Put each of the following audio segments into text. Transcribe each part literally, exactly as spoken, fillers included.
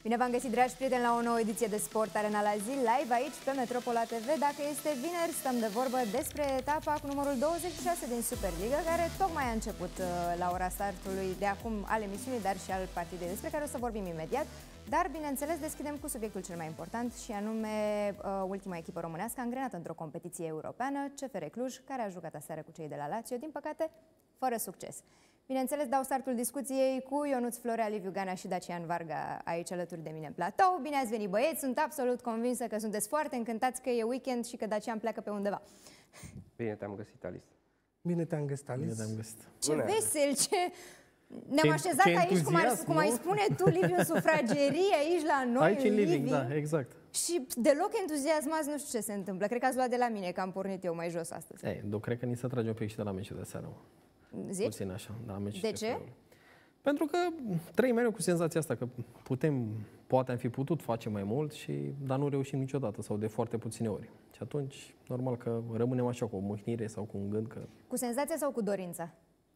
Bine v-am găsit, dragi prieteni, la o nouă ediție de Sport Arena la zi, live aici pe Metropola T V. Dacă este vineri, stăm de vorbă despre etapa cu numărul douăzeci și șase din Superliga, care tocmai a început la ora startului de acum al emisiunii, dar și al partidei, despre care o să vorbim imediat. Dar, bineînțeles, deschidem cu subiectul cel mai important, și anume ultima echipă românească angrenată într-o competiție europeană, C F R Cluj, care a jucat aseară cu cei de la Lazio, din păcate, fără succes. Bineînțeles, dau startul discuției cu Ionuț Florea, Liviu Gana și Dacian Varga aici alături de mine în platou. Bine ați venit, băieți! Sunt absolut convinsă că sunteți foarte încântați că e weekend și că Dacian pleacă pe undeva. Bine te-am găsit, Alice. Bine te-am găsit, Alice. Bine te-am găsit. Ce Bună. vesel, ce... Ne-am așezat ce aici, cum, ar, cum ai spune tu, Liviu, în sufragerie, aici la noi, aici în living, living. da, exact. Și deloc entuziasmați, nu știu ce se întâmplă. Cred că ați luat de la mine, că am pornit eu mai jos astăzi. Ei, eu cred că ni se trage un pic și de la meciul de seară. Zici? Puțin așa, da, meciul de ce? Pentru că trăim mereu cu senzația asta că putem, poate am fi putut face mai mult, și, dar nu reușim niciodată sau de foarte puține ori. Și atunci, normal că rămânem așa cu o mâhnire sau cu un gând că... Cu senzația sau cu dorința?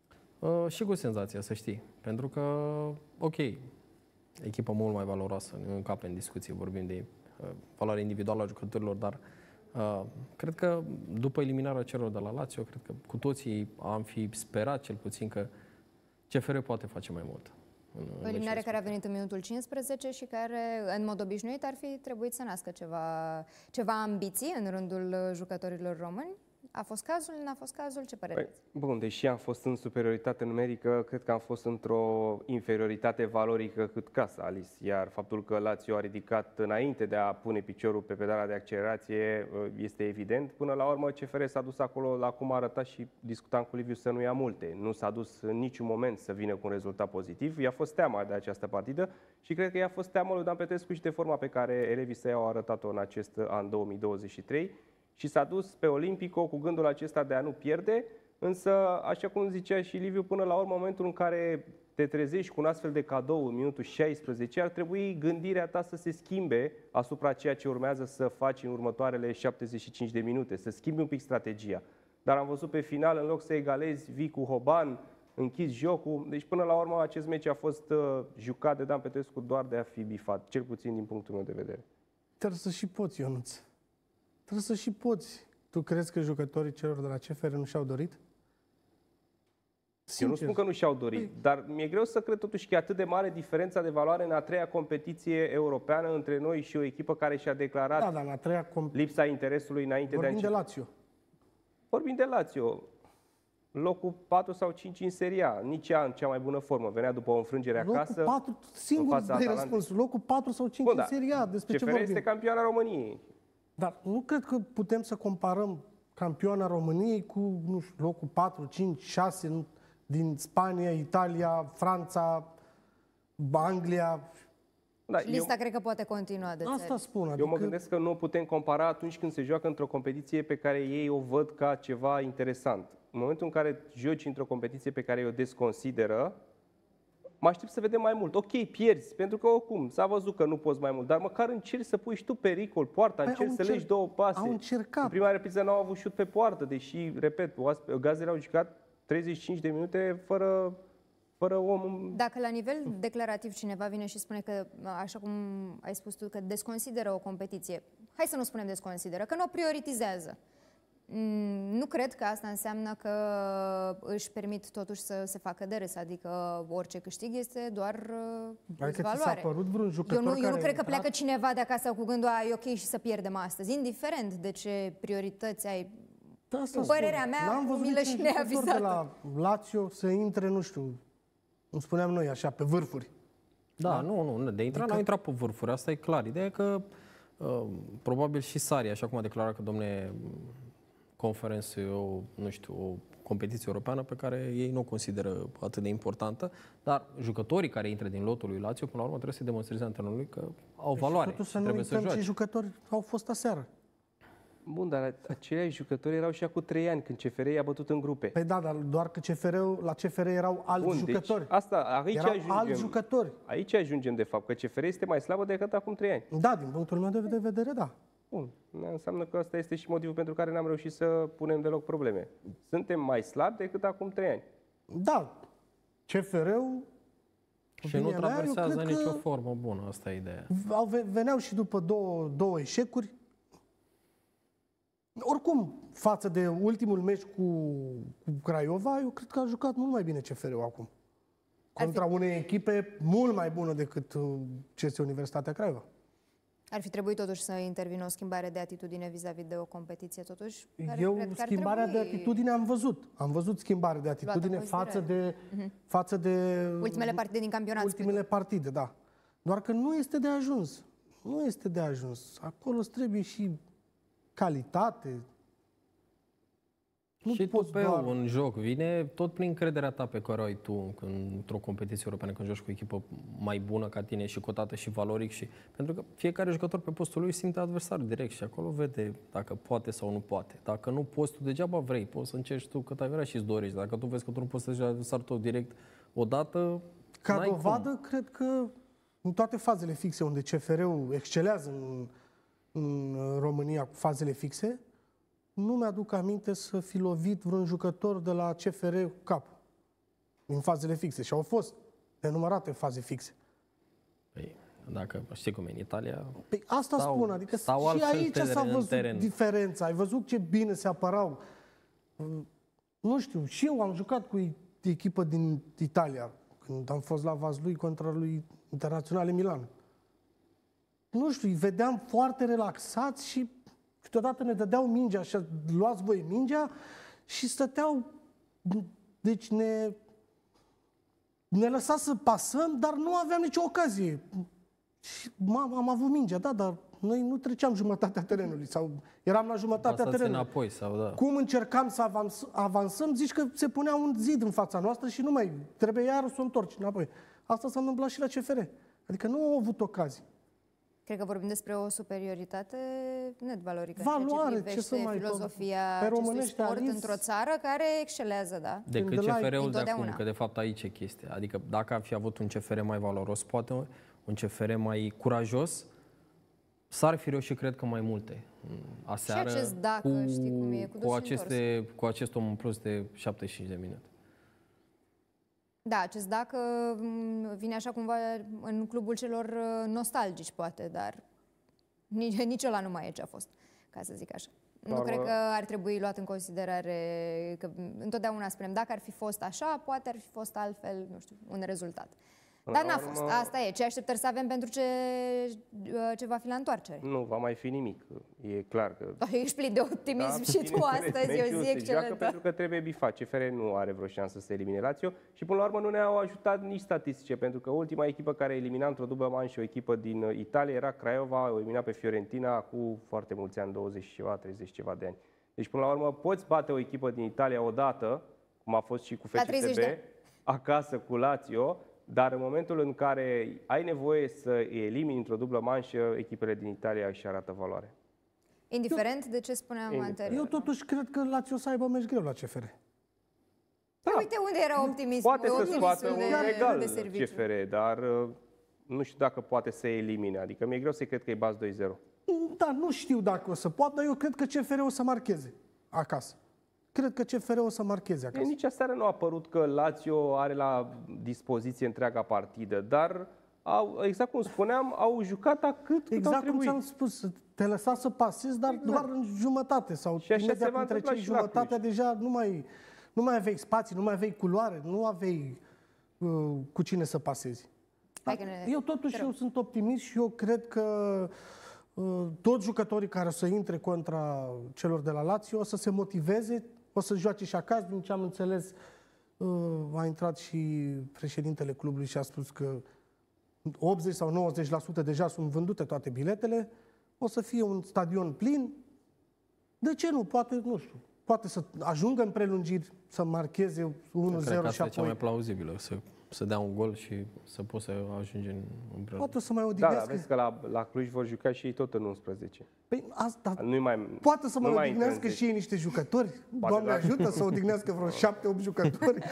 Uh, și cu senzația, să știi. Pentru că, ok, echipa mult mai valoroasă, nu încape în discuție, vorbim de uh, valoarea individuală a jucătorilor, dar uh, cred că după eliminarea celor de la Lazio, cred că cu toții am fi sperat cel puțin că C F R poate face mai mult. O eliminare care a venit în minutul cincisprezece și care, în mod obișnuit, ar fi trebuit să nască ceva, ceva ambiții în rândul jucătorilor români. A fost cazul, n-a fost cazul? Ce părere aveți? Bun, deși am fost în superioritate numerică, cred că am fost într-o inferioritate valorică cât casa, Alice. Iar faptul că Lazio a ridicat înainte de a pune piciorul pe pedala de accelerație este evident. Până la urmă, C F R s-a dus acolo, la cum a arătat și discutam cu Liviu, să nu ia multe. Nu s-a dus în niciun moment să vină cu un rezultat pozitiv. I-a fost teama de această partidă și cred că i-a fost teama lui Dan Petrescu și de forma pe care elevii săi au arătat-o în acest an două mii douăzeci și trei. Și s-a dus pe Olimpico cu gândul acesta de a nu pierde, însă, așa cum zicea și Liviu, până la urmă, momentul în care te trezești cu un astfel de cadou în minutul șaisprezece, ar trebui gândirea ta să se schimbe asupra ceea ce urmează să faci în următoarele șaptezeci și cinci de minute, să schimbi un pic strategia. Dar am văzut pe final, în loc să egalezi, vii cu Hoban, închizi jocul. Deci, până la urmă, acest meci a fost uh, jucat de Dan Petrescu doar de a fi bifat, cel puțin din punctul meu de vedere. Trebuie să și poți, Ionuț. Trebuie să și poți. Tu crezi că jucătorii celor de la C F R nu și-au dorit? Sincer. Eu nu spun că nu și-au dorit, păi... dar mi-e greu să cred totuși că e atât de mare diferența de valoare în a treia competiție europeană între noi și o echipă care și-a declarat da, dar în a treia comp... lipsa interesului înainte Vorbim de a Vorbim de Lazio. Vorbim de Lazio. Locul patru sau cinci în Serie A, nici ea în cea mai bună formă. Venea după o înfrângere acasă. Locul patru, singur îți răspuns. Locul patru sau cinci Bun, în Serie A. Despre C F R ce vorbim? este campioana României. Dar nu cred că putem să comparăm campioana României cu, nu știu, locul patru, cinci, șase din Spania, Italia, Franța, Anglia. Da, Lista eu, cred că poate continua de Asta țări. spun. Adică... Eu mă gândesc că nu o putem compara atunci când se joacă într-o competiție pe care ei o văd ca ceva interesant. În momentul în care joci într-o competiție pe care o desconsideră, mă aștept să vedem mai mult. Ok, pierzi, pentru că oricum s-a văzut că nu poți mai mult, dar măcar încerci să pui și tu pericol poarta, păi încerci să legi două pase. Au încercat. În prima repriză n-au avut șut pe poartă, deși, repet, Gazele au jucat treizeci și cinci de minute fără, fără om. Dacă la nivel declarativ cineva vine și spune că, așa cum ai spus tu, că desconsideră o competiție, hai să nu spunem desconsideră, că nu o prioritizează. Nu cred că asta înseamnă că își permit totuși să se facă de râs, adică orice câștig este doar plus valoare. Eu nu, eu nu cred că pleacă cineva de acasă cu gândul a, e ok și să pierdem astăzi, indiferent de ce priorități ai. Da, părerea mea, umilă și neavizată. De la Lazio să intre, nu știu, cum spuneam noi așa, pe vârfuri. Da, da? nu, nu, de intrat adică... n-au intrat pe vârfuri, asta e clar. Ideea e că uh, probabil și Sarri, așa cum a declarat că, domne, conferență, o, nu știu, o competiție europeană pe care ei nu o consideră atât de importantă, dar jucătorii care intră din lotul lui Lazio, până la urmă, trebuie să demonstreze antrenorului că au deci valoare. Totuși să nu uităm ce jucători au fost aseară. Bun, dar aceiași jucători erau și acum trei ani, când C F R i-a bătut în grupe. Păi da, dar doar că C F R-ul, la C F R erau alți Bun, jucători. Deci asta, aici erau ajungem, alți jucători. Aici ajungem, de fapt, că C F R este mai slabă decât acum trei ani. Da, din punctul meu de vedere, da. Bun, înseamnă că asta este și motivul pentru care n-am reușit să punem deloc probleme. Suntem mai slabi decât acum trei ani. Da, C F R-ul Și nu opinia mea, eu traversează cred nicio că formă bună, asta e ideea. au ve- veneau și după două, două eșecuri. Oricum, față de ultimul meci cu, cu Craiova, eu cred că a jucat mult mai bine C F R-ul acum. Contra unei echipe mult mai bună decât uh, C S Universitatea Craiova. Ar fi trebuit totuși să intervină o schimbare de atitudine vis-a-vis de o competiție, totuși? Care Eu cred că ar schimbarea trebui de atitudine am văzut. Am văzut schimbare de atitudine în față de, considerare. față de Ultimele partide din campionat. ultimele partide, da. Doar că nu este de ajuns. Nu este de ajuns. Acolo îți trebuie și calitate. Nu Și poți tupeu doar... în joc vine tot prin încrederea ta pe care o ai tu într-o competiție europeană, când joci cu o echipă mai bună ca tine și cotată și valoric. Și pentru că fiecare jucător pe postul lui simte adversarul direct și acolo vede dacă poate sau nu poate. Dacă nu poți tu, degeaba vrei. Poți să încerci tu cât ai vrea și îți dorești. Dacă tu vezi că tu nu poți să joci adversarul tău direct odată, Ca n-ai dovadă, cum. cred că în toate fazele fixe unde C F R-ul excelează în, în România cu fazele fixe, nu mi-aduc aminte să fi lovit vreun jucător de la C F R cu cap în fazele fixe. Și au fost nenumărate faze fixe. Păi, dacă știi cum e în Italia, Păi asta Stau- spun, adică stau și altfel aici pe s-a teren- văzut teren. diferența. Ai văzut ce bine se apărau. Nu știu, și eu am jucat cu echipă din Italia când am fost la Vaslui contra lui Internaționale Milan. Nu știu, îi vedeam foarte relaxați și câteodată ne dădeau mingea, așa, luați voi mingea și stăteau, deci ne, ne lăsa să pasăm, dar nu aveam nicio ocazie. Și am, am avut mingea, da, dar noi nu treceam jumătatea terenului sau eram la jumătatea pasați terenului. înapoi sau da. Cum încercam să avans, avansăm, zici că se punea un zid în fața noastră și nu mai trebuie iar să o întorci înapoi. Asta s-a întâmplat și la C F R. Adică nu au avut ocazii. Cred că vorbim despre o superioritate net valorică. Valoare, în ceea ce să mai- filozofia pe acestui românește sport Alice- într-o țară care excelează, da? Decât Când de la- C F R-ul de acum, Întotdeauna. că de fapt aici e chestia. Adică dacă am fi avut un C F R mai valoros, poate un C F R mai curajos, s-ar fi reușit, cred că, mai multe. Aseară, Și acest dacă, cu, știi cum e, cu dus cu, și aceste, cu acest om în plus de șaptezeci și cinci de minute. Da, acest dacă m, vine așa cumva în clubul celor uh, nostalgici, poate, dar nici, nici ăla nu mai e ce a fost, ca să zic așa. Nu Dar, cred că ar trebui luat în considerare, că întotdeauna spunem, dacă ar fi fost așa, poate ar fi fost altfel, nu știu, un rezultat. Dar n-a fost, asta e. Ce așteptări să avem pentru ce, ce va fi la întoarcere? Nu va mai fi nimic. E clar că... Ești plin de optimism Da, și tu bineînțeles, astăzi, e o meciul zi se joacă excelentă. pentru că trebuie bifat. C F R nu are vreo șansă să elimine Lazio și până la urmă nu ne-au ajutat nici statistice, pentru că ultima echipă care elimina într-o dublă manșă o echipă din Italia era Craiova, o elimina pe Fiorentina cu foarte mulți ani, douăzeci și ceva, treizeci ceva de ani. Deci până la urmă poți bate o echipă din Italia odată, cum a fost și cu La F C treizeci S de B, ani. acasă cu Lazio, dar în momentul în care ai nevoie să îi elimini într-o dublă manșă, echipele din Italia își arată valoare. Indiferent de ce spuneam Indiferent. anterior. Eu totuși cred că Lazio să aibă meci greu la C F R. Da. Uite unde era optimismul. Poate să optimismul scoată un de, egal de C serviciu. F R, dar uh, nu știu dacă poate să elimine. Adică mi-e greu să cred că e bați doi zero. Da, nu știu dacă o să poată, dar eu cred că C F R o să marcheze acasă. Cred că C F R o să marcheze E, acasă. nici aseară nu a părut că Lazio are la dispoziție întreaga partidă, dar au, exact cum spuneam, au jucat atât cât au Exact cum trebuit. ți-am spus, te lăsa să pasezi, dar Exact. doar în jumătate. Sau Și așa se imediat va între întâmpla cei și la jumătatea Cluj. deja nu mai, nu mai aveai spații, nu mai aveai culoare, nu aveai uh, cu cine să pasezi. Hai Dar că ne- eu totuși te rog. eu sunt optimist și eu cred că uh, toți jucătorii care o să intre contra celor de la Lazio o să se motiveze, o să joace și acasă. Din ce am înțeles, uh, a intrat și președintele clubului și a spus că optzeci sau nouăzeci la sută deja sunt vândute toate biletele, o să fie un stadion plin. De ce nu? Poate, nu știu, poate să ajungă în prelungiri, să marcheze unu Cred că zero și asta e cea mai apoi plauzibilă, să, să dea un gol și să poți să ajungi în împreună. poate o să mai Da, odihnească. dar vezi că la, la Cluj vor juca și ei tot în unsprezece. Păi asta, Nu mai, poate să nu mai mai odihnească intră în și ei niște jucători? Poate, Doamne da. ajută să odihnească vreo șapte, opt jucători.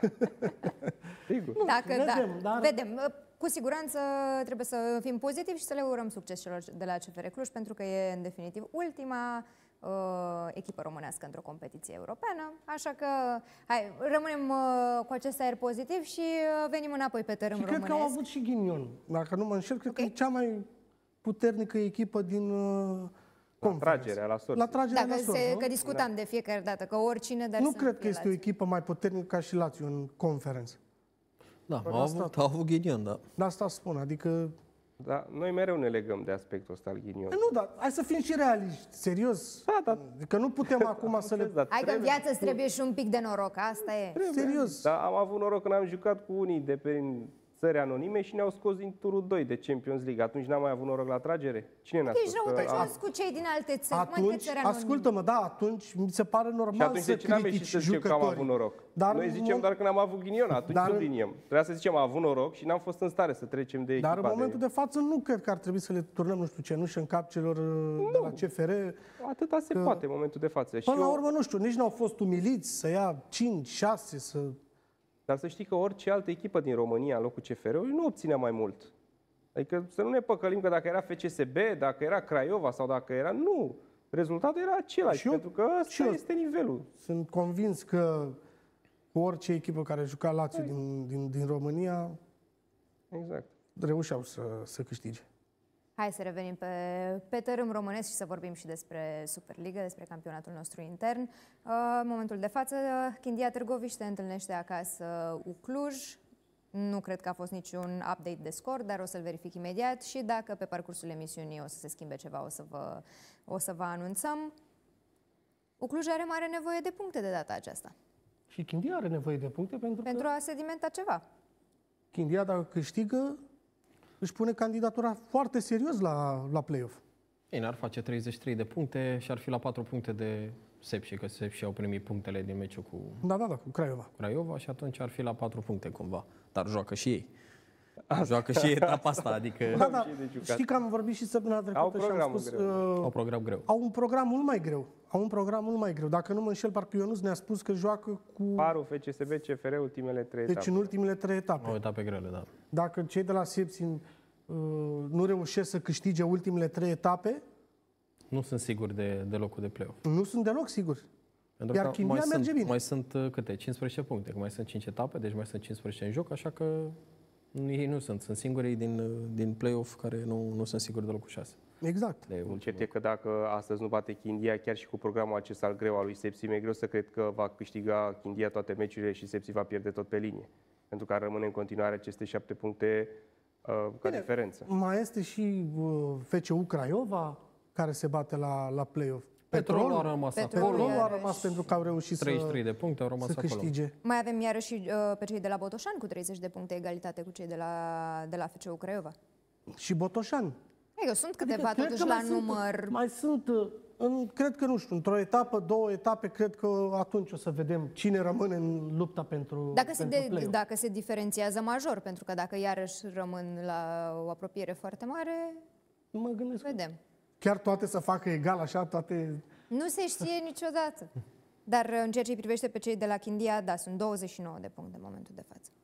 Sigur. Dacă, Vedem, da, dar- vedem. Cu siguranță trebuie să fim pozitivi și să le urăm succes celor de la C F R Cluj, pentru că e, în definitiv, ultima uh, echipă românească într-o competiție europeană. Așa că hai, rămânem uh, cu acest aer pozitiv și uh, venim înapoi pe tărâm și românesc. cred că au avut și ghinion. Dacă nu mă înșel, cred Okay. că e cea mai puternică echipă din uh, La tragerea la sorți. La tragerea Dacă la sorți, se, nu? că discutam da. de fiecare dată, că oricine, dar Nu să cred că fie este o Lazio. echipă mai puternică ca și Lazio în conferență. Da, Păi au asta- avut, au avut ghinion, da. De asta spun, adică... Da, noi mereu ne legăm de aspectul ăsta al ghinionului. Nu, dar hai să fim și realiști, serios. Da, da. Adică nu putem acum să le... Da, Hai că în trebuie- viață îți trebuie și un pic de noroc, asta e. Serios. Da, am avut noroc când am jucat cu unii de pe țări anonime și ne-au scos din turul doi de Champions League. Atunci n-am mai avut noroc la tragere? Cine ne-a Ești spus? că- răutăcios cu cei din alte țări, mai Atunci, țări anonime. ascultă-mă, da, atunci mi se pare normal Și atunci să de ce n-am ieșit critici să zicem că am jucătorii. avut noroc? Dar Noi în zicem mo- doar că n-am avut ghinion, atunci Dar în- subliniem. Trebuia să zicem am avut noroc și n-am fost în stare să trecem de echipa Dar în momentul de... de față nu cred că ar trebui să le turnăm, nu știu, cenușă în cap celor uh, de la C F R. Atâta se poate în momentul de față. Și Până la eu- urmă, nu știu, nici n-au fost umiliți să ia cinci, șase, să... Dar să știi că orice altă echipă din România în locul C F R-ului nu obținea mai mult. Adică să nu ne păcălim că dacă era F C S B, dacă era Craiova sau dacă era... Nu! Rezultatul era același, Și eu- pentru că și ăsta eu- este nivelul. Sunt convins că cu orice echipă care juca Lazio din, din, din România Exact. reușeau să, să câștige. Hai să revenim pe, pe tărâm românesc și să vorbim și despre Superliga, despre campionatul nostru intern. Uh, În momentul de față, Chindia Târgoviște se întâlnește acasă cu Cluj. Nu cred că a fost niciun update de scor, dar o să-l verific imediat și dacă pe parcursul emisiunii o să se schimbe ceva, o să vă, o să vă anunțăm. Cluj are mare nevoie de puncte de data aceasta, Și Chindia are nevoie de puncte pentru, pentru că a sedimenta ceva. Chindia, dacă câștigă, își pune candidatura foarte serios la, la play-off. Ei, n-ar face treizeci și trei de puncte și ar fi la patru puncte de Sepsi, că Sepsi au primit punctele din meciul cu Da, da, da, cu Craiova. Craiova și atunci ar fi la patru puncte cumva. Dar joacă și ei. Joacă și ei etapa asta, adică Da, da. și de jucat. Știi că am vorbit și săptămâna trecută și am programul spus... greu. Uh, au program greu. au un program mult mai greu. Au un program mult mai greu. Dacă nu mă înșel, parcă Ionuț ne-a spus că joacă cu... Paru, F C S B, C F R, ultimele trei Deci etape. în ultimele trei etape. Au etape grele, da. Dacă cei de la Sepsi uh, nu reușesc să câștige ultimele trei etape, Nu sunt sigur de, de locul de play-off. nu sunt deloc sigur. Pentru Iar că Chindia mai merge sunt, bine. mai sunt uh, câte? cincisprezece puncte, că mai sunt cinci etape, deci mai sunt cincisprezece în joc, așa că ei nu sunt. Sunt singurii din, uh, din play-off care nu, nu sunt siguri de locul șase. Exact. De ultimul. Cert e că dacă astăzi nu bate Chindia, chiar și cu programul acesta al greu al lui Sepsi, mi-e greu să cred că va câștiga Chindia toate meciurile și Sepsi va pierde tot pe linie. Pentru că ar rămâne în continuare aceste șapte puncte uh, ca diferență. Mai este și uh, F C U Craiova, care se bate la, la play-off. Petrolul a rămas Petrolul acolo. Petrolul a iarăși. rămas pentru că au reușit treizeci și trei să, de puncte au rămas să acolo. câștige. Mai avem iarăși uh, pe cei de la Botoșani cu treizeci de puncte, egalitate cu cei de la, de la F C U Craiova. Și Botoșani. Adică sunt câteva cred totuși că la mai sunt- număr. Mai sunt, uh, în, cred că nu știu, într-o etapă, două etape, cred că atunci o să vedem cine rămâne în lupta pentru, Dacă se, pentru de, play-off. dacă se diferențiază major, pentru că dacă iarăși rămân la o apropiere foarte mare, Mă gândesc, vedem. chiar toate să facă egal, așa, toate... Nu se știe niciodată. Dar în ceea ce îi privește pe cei de la Chindia, da, sunt douăzeci și nouă de puncte în momentul de față.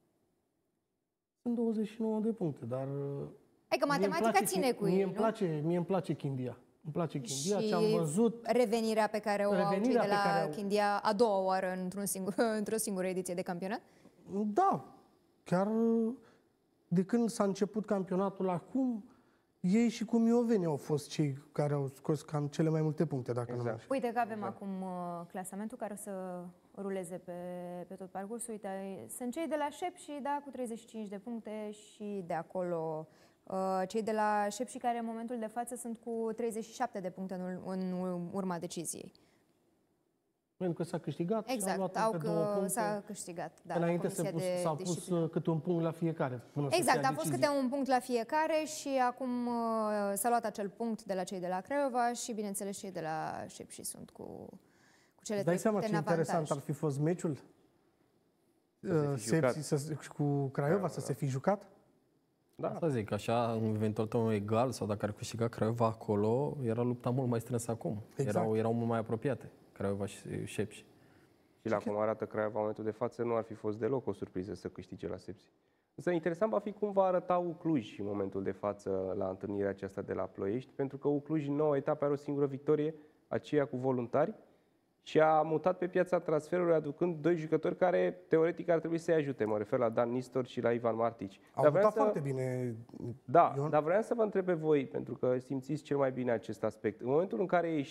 Sunt douăzeci și nouă de puncte, dar... Adică mie îmi matematica place ține Chin- cu mie ei, îmi nu? place, mie îmi place Chindia. Îmi place Chindia, Și ce am văzut. revenirea pe care o au cei Revenirea de pe la care au- Chindia a doua oară într-un singur, într-o singură ediție de campionat? Da, chiar uh, de când s-a început campionatul acum, ei și cu Mioveni au fost cei care au scos cam cele mai multe puncte, dacă nu mă Exact. înșel. Uite că avem acum uh, clasamentul care o să ruleze pe, pe tot parcursul. Uite, sunt cei de la Șepși, da, cu treizeci și cinci de puncte și de acolo uh, cei de la Șepși care în momentul de față sunt cu treizeci și șapte de puncte în, ur- în urma deciziei. Pentru că s-a câștigat și au Exact, luat au încă două că puncte. s-a câștigat. Da, la Înainte se Comisia pus, de s-au pus Disciplină. uh, câte un punct la fiecare. Până să se Exact, ia a fost decizia. câte un punct la fiecare și acum uh, s-a luat acel punct de la cei de la Craiova și, bineînțeles, cei de la Șepși sunt cu, cu cele Îți dai trei seama puncte ce în avantaj. interesant ar fi fost meciul? Să se Uh, fi jucat. Sepsi să, cu Craiova să se fi jucat? Da. Asta zic, așa, în eventual tău egal sau dacă ar câștiga Craiova acolo, era lupta mult mai strânsă acum. Exact. Erau, erau mult mai apropiate, Craiova și Șepși. Și la cum arată Craiova în momentul de față, nu ar fi fost deloc o surpriză să câștige la Sepsi. Însă interesant va fi cum va arăta Ucluj în momentul de față la întâlnirea aceasta de la Ploiești, pentru că Ucluj în nouă etape are o singură victorie aceea cu voluntari, și a mutat pe piața transferului aducând doi jucători care teoretic ar trebui să-i ajute. Mă refer la Dan Nistor și la Ivan Martici. Au dar mutat să... foarte bine, Da, Ion. dar vreau să vă întreb pe voi, pentru că simțiți cel mai bine acest aspect. În momentul în care ești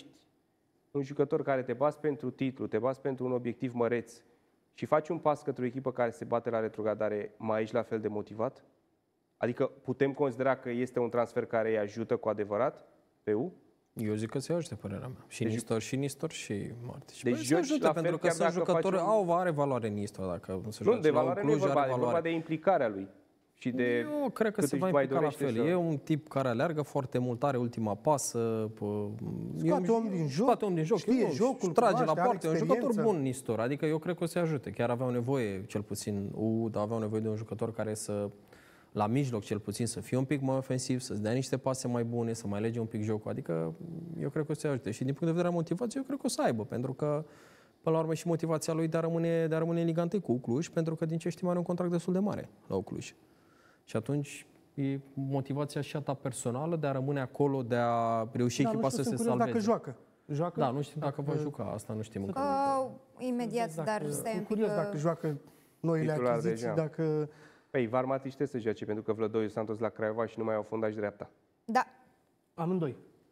un jucător care te bați pentru titlu, te bați pentru un obiectiv măreț și faci un pas către o echipă care se bate la retrogradare, mai ești la fel de motivat? Adică putem considera că este un transfer care îi ajută cu adevărat pe U? Eu zic că se ajute, părerea mea. Și Deci- Nistor, și Nistor, și Martici. Deci Păi se joci ajută, la fel pentru că chiar sunt dacă jucători, faci un- au, are valoare Nistor, dacă se Nu, joace de la valoare nu e Cluj, vorba, are e vorba valoare. de implicarea lui. Și de Eu cred că cât se își va mai implica la dorește fel. să- E un tip care aleargă foarte mult, are ultima pasă. Pă, Scoate om din joc, scoate om din joc, știe nu, jocul, își trage la cunoaște, are poartă. E un jucător experiență. bun, Nistor. Adică eu cred că o să ajute. Chiar aveau nevoie, cel puțin, U, dar aveau nevoie de un jucător care să, la mijloc cel puțin, să fie un pic mai ofensiv, să-ți dea niște pase mai bune, să mai lege un pic jocul. Adică eu cred că o să ajute. Și din punct de vedere a motivației, eu cred că o să aibă, pentru că până la urmă și motivația lui de a rămâne, de a rămâne în Liga unu cu Cluj, pentru că din ce știm are un contract destul de mare la Cluj. Și atunci e motivația și a ta personală de a rămâne acolo, de a reuși Da, echipa nu să știu, se sunt curios salveze. dacă joacă. Joacă? Da, nu știm dacă va juca, asta nu știm încă. Uh, imediat, Dacă- dar stai un sunt pic. curios că- dacă joacă noile Titular achiziții, deja. dacă... Păi, Ivan Martici trebuie să joace, pentru că Vlădoiu s-a întors la Craiova și nu mai au fundaș dreapta. Da. Amândoi.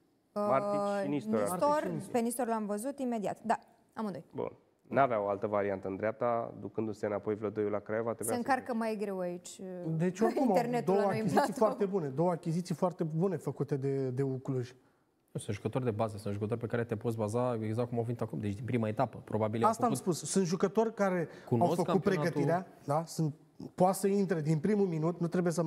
Martici și Nistor. Nistor, Martici și Nistor. pe Nistor l-am văzut imediat. Da, amândoi. Bun. N-avea o altă variantă în dreapta, ducându-se înapoi Vlădoiu la Craiova. Se trebuia să încarcă mai greu aici. Deci oricum au internetul două la noi în achiziții platou. foarte bune. Două achiziții foarte bune făcute de, de U Cluj. Sunt jucători de bază, sunt jucători pe care te poți baza exact cum au venit acum, deci din prima etapă. Probabil au Asta am făcut spus. Sunt jucători care Cunosc au făcut campionatul. pregătirea, da? Sunt, poate să intre din primul minut, nu trebuie să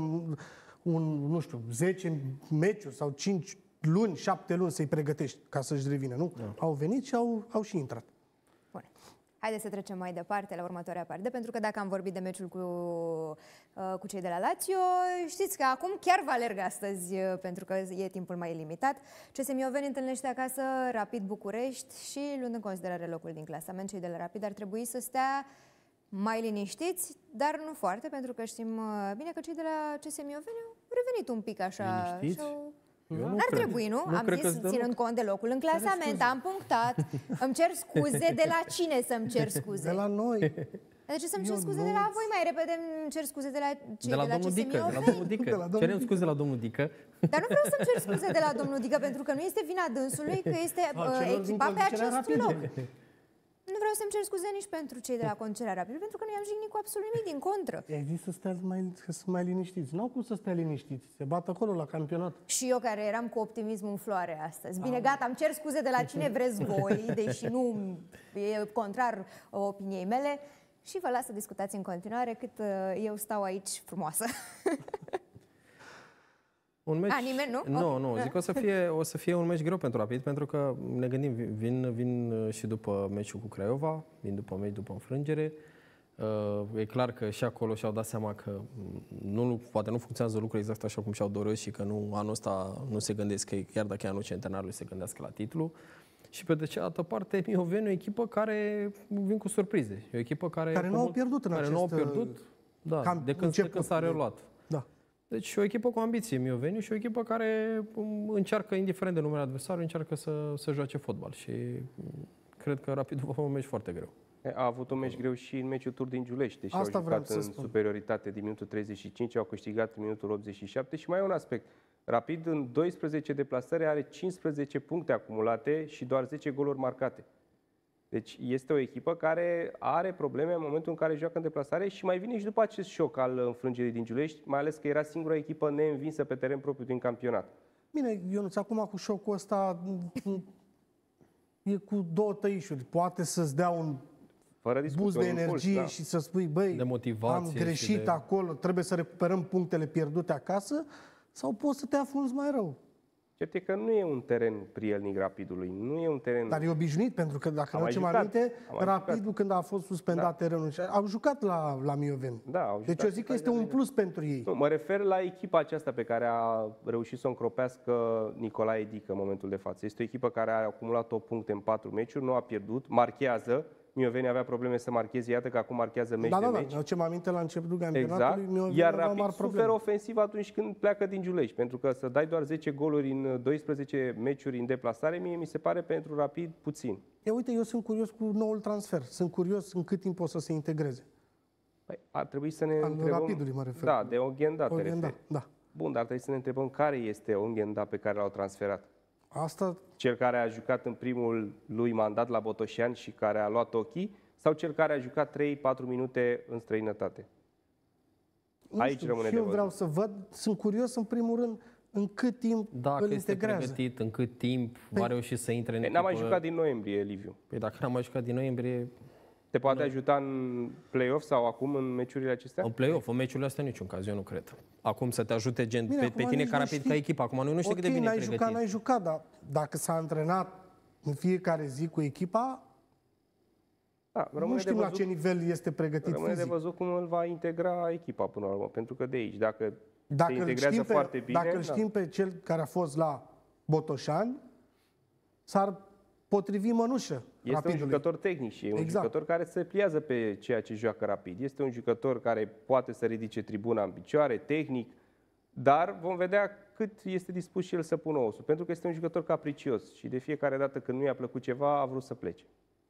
un, nu știu, zece meciuri sau cinci luni, șapte luni să-i pregătești ca să-și revină, nu? Da. Au venit și au, au și intrat. Bun. Haideți să trecem mai departe la următoarea parte, pentru că dacă am vorbit de meciul cu, uh, cu cei de la Lazio, știți că acum chiar va alerg astăzi, uh, pentru că e timpul mai limitat. C S Mioveni întâlnește acasă Rapid București și, luând în considerare locul din clasament, cei de la Rapid ar trebui să stea mai liniștiți, dar nu foarte, pentru că știm uh, bine că cei de la C S Mioveni au revenit un pic așa. Liniștiți? și-au- Eu nu N-ar cred. trebui, nu? Nu Am cred zis, că se dă ținând loc. cont de locul în clasament, am punctat. Îmi cer scuze de la cine să-mi cer scuze? De la noi. De ce să-mi cer Eu scuze nu- de la voi? Mai repede îmi cer scuze de la cei De la de la domnul C S Dică, de la Mioveni. domnul Dică. De la domnul Cerem Dică. scuze la domnul Dică. Dar nu vreau să-mi cer scuze de la domnul Dică, pentru că nu este vina dânsului, că este A, uh, celor din echipa pe conducerea acest Rapid. loc. Nu vreau să-mi cer scuze nici pentru cei de la conducerea Rapid, pentru că nu i-am jignit cu absolut nimic, din contră. I-ai zis să stea mai, să sunt mai liniștiți. N-au cum să stea liniștiți. Se bat acolo la campionat. Și eu care eram cu optimism în floare astăzi. Bine, gata, îmi cer scuze de la cine vreți voi, deși nu e contrar opiniei mele. Și vă las să discutați în continuare cât uh, eu stau aici frumoasă. Un meci... A, nimeni, nu? Nu, Ok. nu, zic că o să fie, o să fie un meci greu pentru Rapid, pentru că ne gândim, vin, vin și după meciul cu Craiova, vin după meci, după înfrângere. Uh, E clar că și acolo și-au dat seama că nu, poate nu funcționează lucrurile exact așa cum și-au dorit și că nu, anul ăsta nu se gândesc, că chiar dacă e anul centenarului se gândească la titlu. Și pe de cealaltă parte, Mioveni e o echipă care vin cu surprize. E o echipă care... Care nu au pierdut în care acest, nu au pierdut, da, cam de când, de început când s-a de- reluat. Da. Deci o echipă cu ambiție, Mioveni, și o echipă care um, încearcă, indiferent de numele adversarului, încearcă să, să joace fotbal. Și um, cred că Rapid va avea un meci foarte greu. A avut un meci greu și în meciul Tur din Giulești, deși Asta au vreau jucat să în spun. superioritate din minutul treizeci și cinci, au câștigat în minutul optzeci și șapte și mai e un aspect. Rapid în doisprezece deplasări are cincisprezece puncte acumulate și doar zece goluri marcate. Deci este o echipă care are probleme în momentul în care joacă în deplasare și mai vine și după acest șoc al înfrângerii din Giulești, mai ales că era singura echipă neînvinsă pe teren propriu din campionat. Bine, Ionuț, acum cu șocul ăsta e cu două tăișuri. Poate să-ți dea un Fără discuție, boost de un impuls, energie da. și să spui, băi, De motivație am și greșit de- acolo, trebuie să recuperăm punctele pierdute acasă, sau poți să te afunzi mai rău. Cert e că nu e un teren prielnic Rapidului, nu e un teren... Dar e obișnuit, pentru că dacă Am nu mai ținem jucat, aminte, am mai Rapidul jucat. când a fost suspendat Da. terenul, și au jucat la, la Mioveni. Da, au Deci jucat eu zic că este un plus pentru ei. Nu, mă refer la echipa aceasta pe care a reușit să o încropească Nicolae Dică în momentul de față. Este o echipă care a acumulat opt puncte în patru meciuri, nu a pierdut, marchează. Mioveni avea probleme să marcheze, iată că acum marchează meci Da, de da, meci. da, ce mă aminte la începutul campionatului, Exact. Iar Rapid suferă ofensiv atunci când pleacă din Giulești, pentru că să dai doar zece goluri în doisprezece meciuri în deplasare, mie mi se pare pentru Rapid puțin. E, uite, eu sunt curios cu noul transfer. Sunt curios în cât timp o să se integreze. Păi, ar trebui să ne Al întrebăm... Rapidului mă refer. Da, de Oghenda te Oghenda, referi. da. Bun, dar trebuie să ne întrebăm care este Oghenda pe care l-au transferat. Asta, Cel care a jucat în primul lui mandat la Botoșani și care a luat ochii, sau cel care a jucat trei patru minute în străinătate? nu Aici știu, rămâne și de eu văzut. vreau să văd, sunt curios în primul rând în cât timp Dacă îl este integrează. pregătit, în cât timp va reuși să intre în Păi, echipă. N-a mai jucat din noiembrie, Liviu. Păi dacă n-a mai jucat din noiembrie, Te poate ajuta în play-off sau acum în meciurile acestea? în play-off, în meciurile astea niciun caz, eu nu cred. Acum să te ajute gen Bine, pe, acum pe tine nici ca nu Rapid știi. ca echipă. Acum noi nu știu Ok, cât de bine e n-ai pregătit. jucat, n-ai jucat, dar dacă s-a antrenat în fiecare zi cu echipa, Da, nu rămâne de știm la văzut, ce nivel este pregătit rămâne de fizic. văzut cum îl va integra echipa până la urmă, pentru că de aici, dacă Dacă se îl integrează știm, pe, foarte bine, dacă îl da. știm pe cel care a fost la Botoșani, s-ar potrivi mănușă Este un Rapidului. jucător tehnic și e un Exact. jucător care se pliază pe ceea ce joacă Rapid. Este un jucător care poate să ridice tribuna în picioare, tehnic, dar vom vedea cât este dispus și el să pună osul, pentru că este un jucător capricios și de fiecare dată când nu i-a plăcut ceva, a vrut să plece.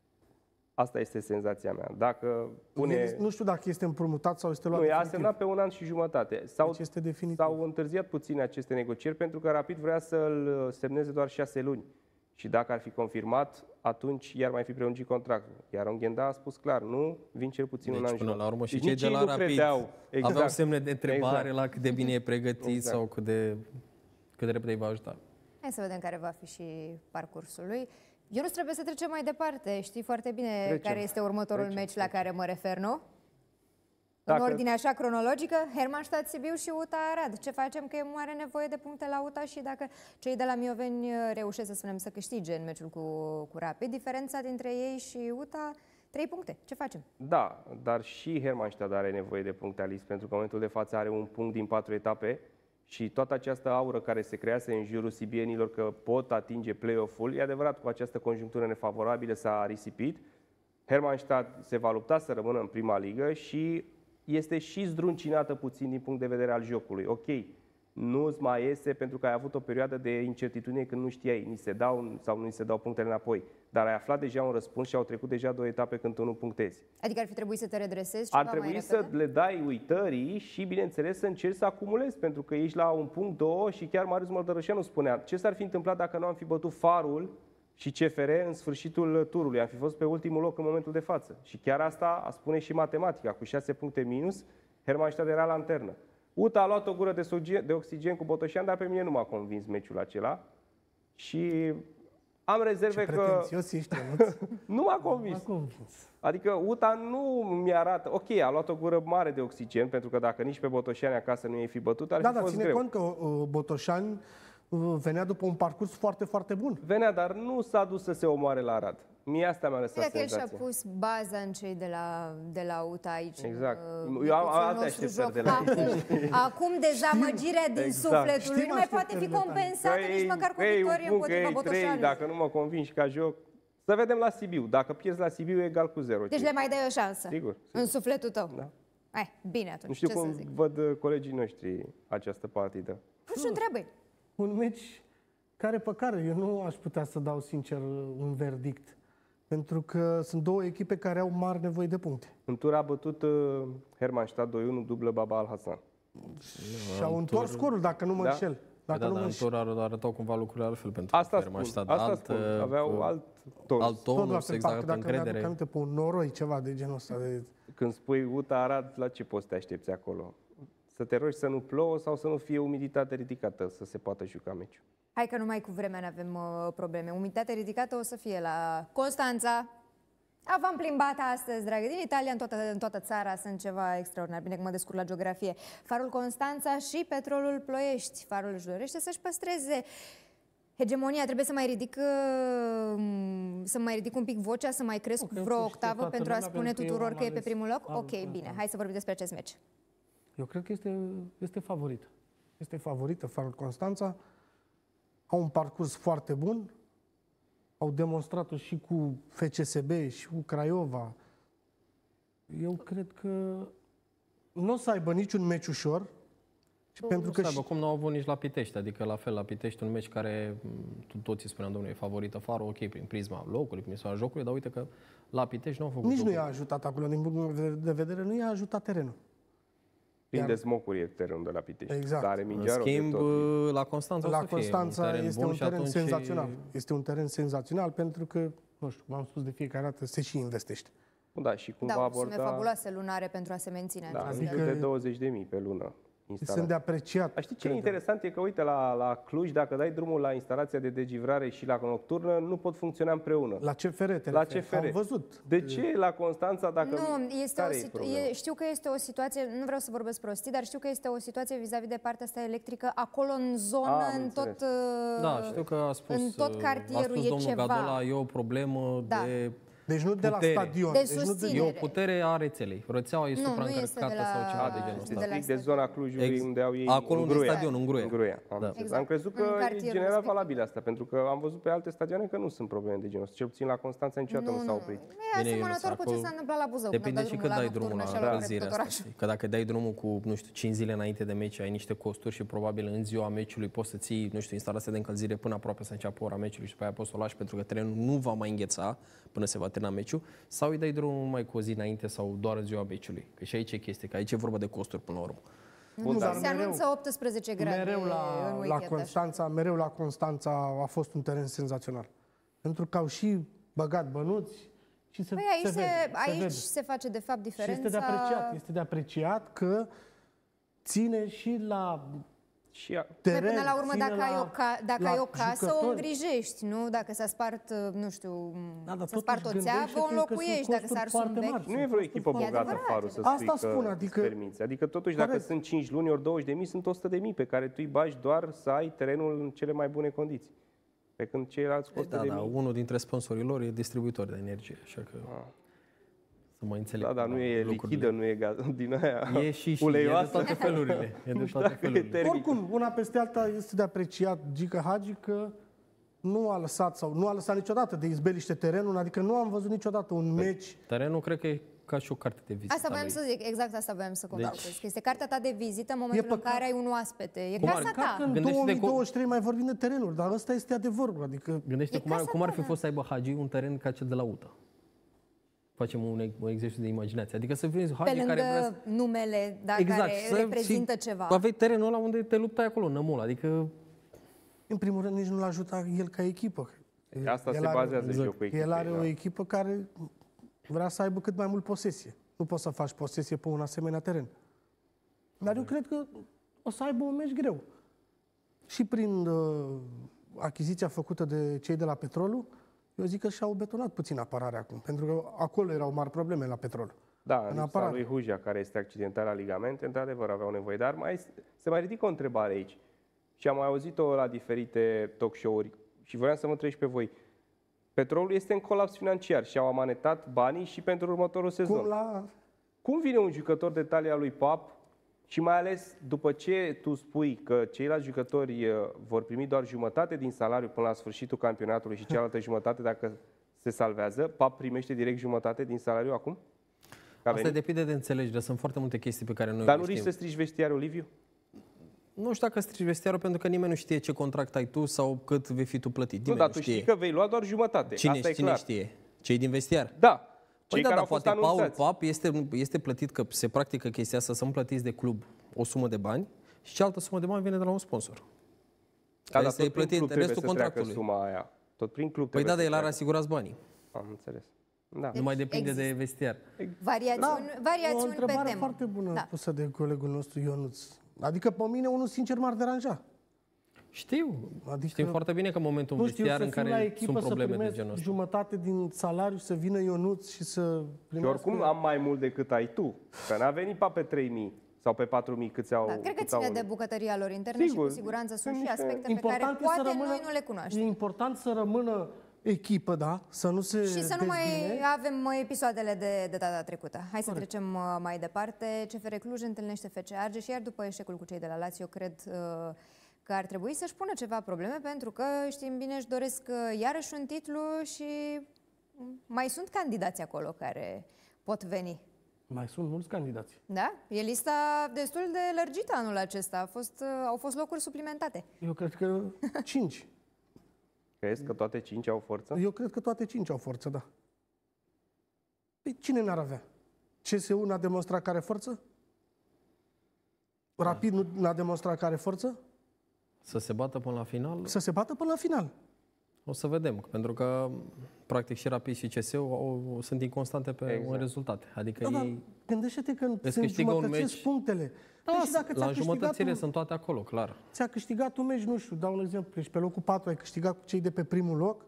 Asta este senzația mea. Dacă pune... El, nu știu dacă este împrumutat sau este luat Nu, a definitiv. semnat pe un an și jumătate. S-au, Deci este definitiv. s-au întârziat puțin aceste negocieri pentru că Rapid vrea să-l semneze doar șase luni. Și dacă ar fi confirmat, atunci iar mai fi prelungit contractul. Iar Oghenda a spus clar, nu, vin cel puțin un Deci an până la urmă și Deci cei nici de ei la nu Rapid credeau. Exact. aveau semne de întrebare Exact. la cât de bine e pregătit Exact. sau cât de, cât de repede îi va ajuta. Hai să vedem care va fi și parcursul lui. Ionuț, trebuie să trecem mai departe. Știi foarte bine Trecem. care este următorul Trecem. meci la care mă refer, nu? Dacă- În ordine așa cronologică, Hermannstadt Sibiu și U T A Arad. Ce facem? Că e mare nevoie de puncte la U T A și dacă cei de la Mioveni reușesc, să spunem, să câștige în meciul cu, cu Rapid, diferența dintre ei și U T A, trei puncte. Ce facem? Da, dar și Hermannstadt are nevoie de puncte, Alice, pentru că în momentul de față are un punct din patru etape și toată această aură care se crease în jurul sibienilor că pot atinge play-off-ul, e adevărat, cu această conjunctură nefavorabilă s-a risipit. Hermannstadt se va lupta să rămână în prima ligă și este și zdruncinată puțin din punct de vedere al jocului. Ok, nu-ți mai iese pentru că ai avut o perioadă de incertitudine când nu știai, ni se dau sau nu ni se dau punctele înapoi. Dar ai aflat deja un răspuns și au trecut deja două etape când tu nu punctezi. Adică ar fi trebuit să te redresezi Ar ceva mai trebui repede? să le dai uitării și, bineînțeles, să încerci să acumulezi, pentru că ești la un punct, două și chiar Marius Măldărășeanu spunea ce s-ar fi întâmplat dacă nu am fi bătut Farul și C F R în sfârșitul turului. Am fi fost pe ultimul loc în momentul de față. Și chiar asta a spune și matematica. Cu șase puncte minus, Hermannstadt era lanternă. U T A a luat o gură de, oxigen, de oxigen cu Botoșani, dar pe mine nu m-a convins meciul acela. Și am rezerve Ce că... pretențios ești, Ionuț. Nu m-a convins. M-a convins. Adică U T A nu mi-arată... Ok, a luat o gură mare de oxigen, pentru că dacă nici pe Botoșani acasă nu i-ai fi bătut, ar Da, fi dar fost ține greu. cont că uh, Botoșani uh, venea după un parcurs foarte, foarte bun. Venea, dar nu s-a dus să se omoare la Arad. Mie asta mi-a lăsat Cred că el și-a senzația. pus baza în cei de la, de la U T A aici. Exact. în, Eu am micuțul alte nostru așteptări joc. de la acum, acum dezamăgirea din Exact. sufletul lui Știm nu mai poate fi așteptările tale. compensată nici măcar cu o Că e un victorie punct, că împotriva e trei, Botoșanului. dacă nu mă convingi ca joc. Să vedem la Sibiu. Dacă pierzi la Sibiu, e egal cu zero. Deci le mai dai o șansă. Sigur, În sufletul tău. Da. Hai, bine atunci, Nu știu ce cum să zic? văd uh, colegii noștri această partidă. Nu știu, întreabă Un meci care pe care eu nu aș putea să dau sincer un verdict. Pentru că sunt două echipe care au mari nevoie de puncte. În tur a bătut uh, Hermannstadt doi unu, dublă Baba Al-Hassan. Și au întors scorul, dacă nu mă Da. înșel. Dacă Da, nu dar mă în înșel. tur ar- arătau cumva lucrurile altfel pentru Asta spun, Hermannstadt. asta alt, spun. uh, Aveau alt ton. alt Tot la tonus, fel, exact, parcă dacă mi-aduc încredere. aminte pe un noroi, ceva de genul ăsta. De... Când spui U T A Arad, la ce poți să te aștepți acolo? Să te rogi să nu plouă sau să nu fie umiditate ridicată să se poată juca meciul? Hai că numai cu vremea ne avem uh, probleme. Umiditate ridicată o să fie la Constanța. V-am plimbat astăzi, dragă, din Italia, în toată, în toată țara, sunt ceva extraordinar, bine că mă descurc la geografie. Farul Constanța și Petrolul Ploiești. Farul își dorește să-și păstreze hegemonia. Trebuie să mai ridic, uh, să mai ridic un pic vocea, să mai cresc Ok, vreo să știe octavă toată pentru a lumea, spune pentru că eu tuturor am că e pe ales primul loc? farul Ok, Constanța. bine, hai să vorbim despre acest meci. Eu cred că este, este favorită. Este favorită Farul Constanța. Au un parcurs foarte bun. au demonstrat-o și cu F C S B și cu Craiova. Eu cred că nu o să aibă niciun meci ușor. Nu, pentru nu că aibă, și... cum nu au avut nici la Pitești, adică la fel la Pitești un meci care m, toții spuneam, domnule, e favorită Faro, ok, prin prisma locului, prin prisma jocului, dar uite că la Pitești nu au făcut Nici locul. nu i-a ajutat acolo, din punct de vedere, nu i-a ajutat terenul. Plin Iar- de smocuri e terenul de la Pitești. Exact. Dar are În mingea rău de schimb, tot. la Constanța o La să fie Constanța un teren este bun un și teren atunci senzațional. Este un teren senzațional pentru că, nu știu, v-am spus de fiecare dată, se și investește. Da, și cum Da, va au sume aborda... fabuloase lunare pentru a se menține. Da, acestea. adică... de douăzeci de mii pe lună. Sunt de apreciat. Dar știi ce e cred. interesant? E că, uite, la, la Cluj, dacă dai drumul la instalația de degivrare și la nocturnă, nu pot funcționa împreună. La C F R te La referi. C F R. Am văzut. De ce la Constanța, dacă... Nu, este o care e situ- problema? e, știu că este o situație, nu vreau să vorbesc prostii, dar știu că este o situație vis-a-vis de partea asta electrică, acolo în zonă, Am în înțeles. tot, uh, Da, știu că a spus, în tot uh, cartierul a spus e domnul ceva. Gadola, e o problemă Da. de Deci nu de la putere. stadion. De deci nu susținere. E o putere a rețelei. Rețeaua e Nu, nu supraîncărcată este de la- sau ceva de genul este ăsta. de la Strict de stadion. zona Clujului, Ex- unde au ei Acolo în unde e Gruia. stadionul, în Gruia. În Gruia, am Da. înțeles. Exact. Am crezut că În e cartierul general respectiv. valabil asta, pentru că am văzut pe alte stadioane că nu sunt probleme de genul ăsta. Cel puțin la Constanța niciodată nu, s-a oprit. E Bine, asemănător Ionuț, cu ce acolo s-a întâmplat la Buzău. Depinde când și a cât dat dai drumul drumul la la nocturnă și a încălzirea luat asta. orașul. Că dacă dai drumul cu, nu știu, cinci zile înainte de meci, ai niște costuri și probabil în ziua meciului poți să ții, nu știu, instalația de încălzire până aproape să înceapă ora meciului și după aia poți să o lași pentru că terenul nu va mai îngheța până se va termina meciul, sau îi dai drumul mai cu o zi înainte sau doar în ziua meciului. Că și aici e chestie, că aici e vorba de costuri până la urmă. Bun, dar Se mereu- anunță optsprezece grade Mereu în la, la weekend. așa. Constanța, mereu la Constanța a fost un teren senzațional. Pentru că au și băgat bănuți și se, Păi aici, se, se, vede, se aici vede. se face de fapt Și diferența. este de apreciat. Este de apreciat că ține și la Și a... teren. Păi până la urmă, ține dacă, ai, o ca, dacă la ai o casă, o jucători. îngrijești, nu? Dacă s-a spart, nu știu, Da, dar s-a totuși spart o gândește-te țeavă, o că sunt înlocuiești. Dacă costuri s-ar sun foarte vechi. mari. Nu e vreo echipă E bogată, adevărat, Farul, e să adevărat. spui Asta că spun, îți adică- permiți. Adică totuși, dacă Corect. sunt cinci luni ori douăzeci de mii, sunt o sută de mii pe care tu îi bagi doar să ai terenul în cele mai bune condiții. Pe când ceilalți costă Da, de da, mii. unul dintre sponsorii lor e distribuitor de energie, așa că să mai înțeleg. Da, dar nu e lichidă, nu e gaz, din aia E și, și e de uleioasă. toate felurile. E de Nu știu toate dacă e felurile. termică. Oricum, una peste alta este de apreciat Gică Hagi că nu a lăsat sau nu a lăsat niciodată de izbeliște terenul, adică nu am văzut niciodată un meci. Terenul cred că e ca și o carte de vizită. Asta a voiam lui. să zic, exact asta voiam să comentez. Deci- Că este cartea ta de vizită în momentul E în păcat- care ai un oaspete. E Cum ar- casa Cred că ta. în Gândește-te două mii douăzeci și trei mai vorbim de terenuri, dar ăsta este adevărul. Adică Gândește E cum ar, casa cum ar ta, fi da. fost să aibă Hagi un teren ca cel de la U T A. Facem un, un exercițiu de imaginație. Adică să vezi Pe Hagi lângă care vrea să... numele, da, Exact, care să- reprezintă și ceva. Aveai terenul ăla unde te luptai acolo, în Nămol. Adică în primul rând nici nu l-a ajutat el ca echipă. Asta El se are- bazează exact. jocul echipei. El are da. o echipă care vrea să aibă cât mai mult posesie. Nu poți să faci posesie pe un asemenea teren. Dar eu cred că o să aibă un meci greu. Și prin uh, achiziția făcută de cei de la Petrolul, eu zic că și-au betonat puțin apărarea acum. Pentru că acolo erau mari probleme la Petrol. Da, în în lipsa apărare. lui Hujea, care este accidentat la ligamente, într-adevăr aveau nevoie. Dar mai, se mai ridică o întrebare aici. Și am mai auzit-o la diferite talk show-uri și voiam să vă întreb și pe voi. Petrolul este în colaps financiar și au amanetat banii și pentru următorul sezon. Cum la... Cum vine un jucător de talia lui Pap și mai ales după ce tu spui că ceilalți jucători uh, vor primi doar jumătate din salariu până la sfârșitul campionatului și cealaltă jumătate dacă se salvează, Pap primește direct jumătate din salariu acum? Că a asta venit? depinde de înțelegere. Sunt foarte multe chestii pe care noi Dar le nu știm. risci să strici vestiarul, Liviu? Nu știu dacă strici vestiarul pentru că nimeni nu știe ce contract ai tu sau cât vei fi tu plătit. Nu, Nimeni dar nu tu știe. știi că vei lua doar jumătate. Cine, Asta e cine clar. știe? Cei din vestiar? Da. Păi Cei da, care dar au fost poate Paul anunțați. Pap este, este plătit, că se practică chestia asta, să-mi plătiți de club o sumă de bani și cealaltă sumă de bani vine de la un sponsor. Da, Care dar este tot prin plătit club trebuie restul să treacă contractului. suma aia. Tot prin club Păi da, trebuie dar el să are treacă. asigurați banii. Am înțeles. Da. Nu mai depinde de există. vestiar. Variațiuni, O variațiuni pe întrebare temă. foarte bună Da. pusă de colegul nostru Ionuț. Adică pe mine unul sincer m-ar deranja. Știu. Adică- Știm foarte bine că în momentul Nu știu, vestiar să în fiu la care echipă sunt să probleme de primesc genul ăsta. jumătate din salariu, să vină Ionuț și să Și primească... oricum am mai mult decât ai tu. Că n-a venit pa pe trei mii sau pe patru mii câți au. Da, cred că câți au ține de unii. bucătăria lor interne Sigur, și cu siguranță sunt sunt și niște- aspecte pe care e să poate rămână, noi nu le E cunoaștem. important să rămână echipă, da? Să nu se Și să nu mai dezbine. avem uh, episoadele de, de data trecută. Hai să trecem uh, mai departe. C F R Cluj întâlnește F C Argeș, iar după eșecul cu cei de la Lazio, cred uh, că ar trebui să-și pună ceva probleme, pentru că știm bine, își doresc iarăși un titlu și mai sunt candidați acolo care pot veni. Mai sunt mulți candidați. Da? E lista destul de lărgită anul acesta. A fost, au fost locuri suplimentate. Eu cred că cinci. Crezi că toate cinci au forță? Eu cred că toate cinci au forță, da. Păi cine n-ar avea? C S U n-a demonstrat care forță? Rapid nu n-a demonstrat care forță? Să se bată până la final? Să se bată până la final. O să vedem, pentru că practic și Rapid și C S U au, sunt inconstante pe exact. un rezultat. Adică Da, dar ei gândește-te că îți se câștigă un înjumătățesc meci. punctele. Da, Păi și dacă ți-a la câștigat jumătățile un- sunt toate acolo, clar. Ți-a câștigat un meci, nu știu, dau un exemplu, ești pe locul patru, ai câștigat cu cei de pe primul loc.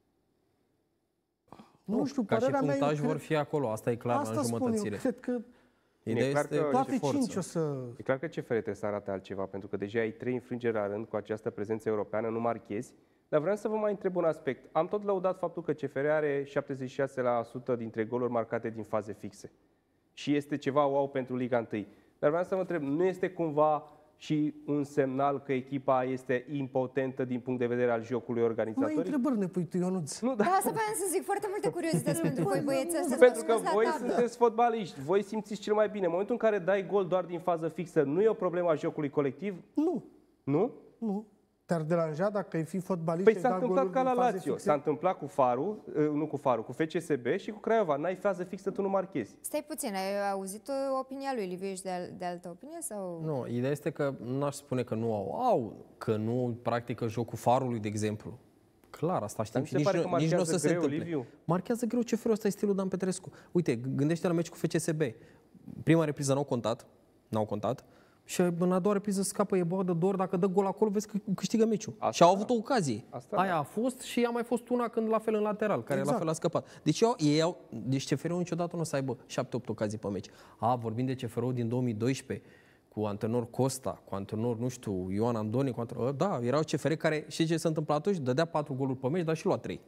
Nu știu, Ca și părerea mea, eu punctaj vor cred, fi acolo, asta e clar asta la spun eu, jumătățile. cred că Ideea E clar este că toate și forță. cinci o să... E clar că C F R trebuie să arate altceva, pentru că deja ai trei înfrângeri la rând cu această prezență europeană, nu marchezi. Dar vreau să vă mai întreb un aspect. Am tot lăudat faptul că C F R are șaptezeci și șase la sută dintre goluri marcate din faze fixe. Și este ceva wow pentru Liga unu. Dar vreau să vă întreb, nu este cumva și un semnal că echipa este impotentă din punct de vedere al jocului Mai organizatoric? întrebări ne pui tu, Ionuț. Nu, da. Da, asta voiam să zic, foarte multe curiozități pentru voi, băieți, ăștia Pentru s-au că scos la voi tablă. sunteți fotbaliști, voi simțiți cel mai bine. În momentul în care dai gol doar din fază fixă, nu e o problemă a jocului colectiv? Nu, Nu? nu. Te-ar deranja dacă ai fi fotbalist Păi și ai s-a dat întâmplat goluri ca la din faze Lazio, fixe? s-a întâmplat cu Farul, nu cu Farul, cu F C S B și cu Craiova. N-ai fază fixă, tu nu marchezi. Stai puțin, ai auzit uh, opinia lui Liviu, ești de, al, de altă opinie? Sau? Nu, ideea este că n-aș spune că nu au. Au, că nu practică jocul Farului, de exemplu. Clar, asta știm mi și se nici, pare nu- că nici nu o să marchează se greu, întâmple. Liviu. Marchează greu C F R-ul, ăsta e stilul Dan Petrescu. Uite, gândește la meci cu F C S B. Prima repriză n-au contat, n-au contat. Și în a doua repriză scapă Eboa de două ori, dacă dă gol acolo, vezi că câștigă meciul. Asta și au da. avut o ocazie. Asta Aia da. a fost și a mai fost una când la fel în lateral, care Exact. la fel a scăpat. Deci, eu, ei au, deci C F R-ul niciodată nu o să aibă șapte opt ocazii pe meci. A, vorbim de C F R-ul din două mii doisprezece, cu antrenor Costa, cu antrenor, nu știu, Ioan Andoni, cu antrenor, da, erau C F R care, știi ce se întâmplă atunci? Dădea patru goluri pe meci, dar și lua trei.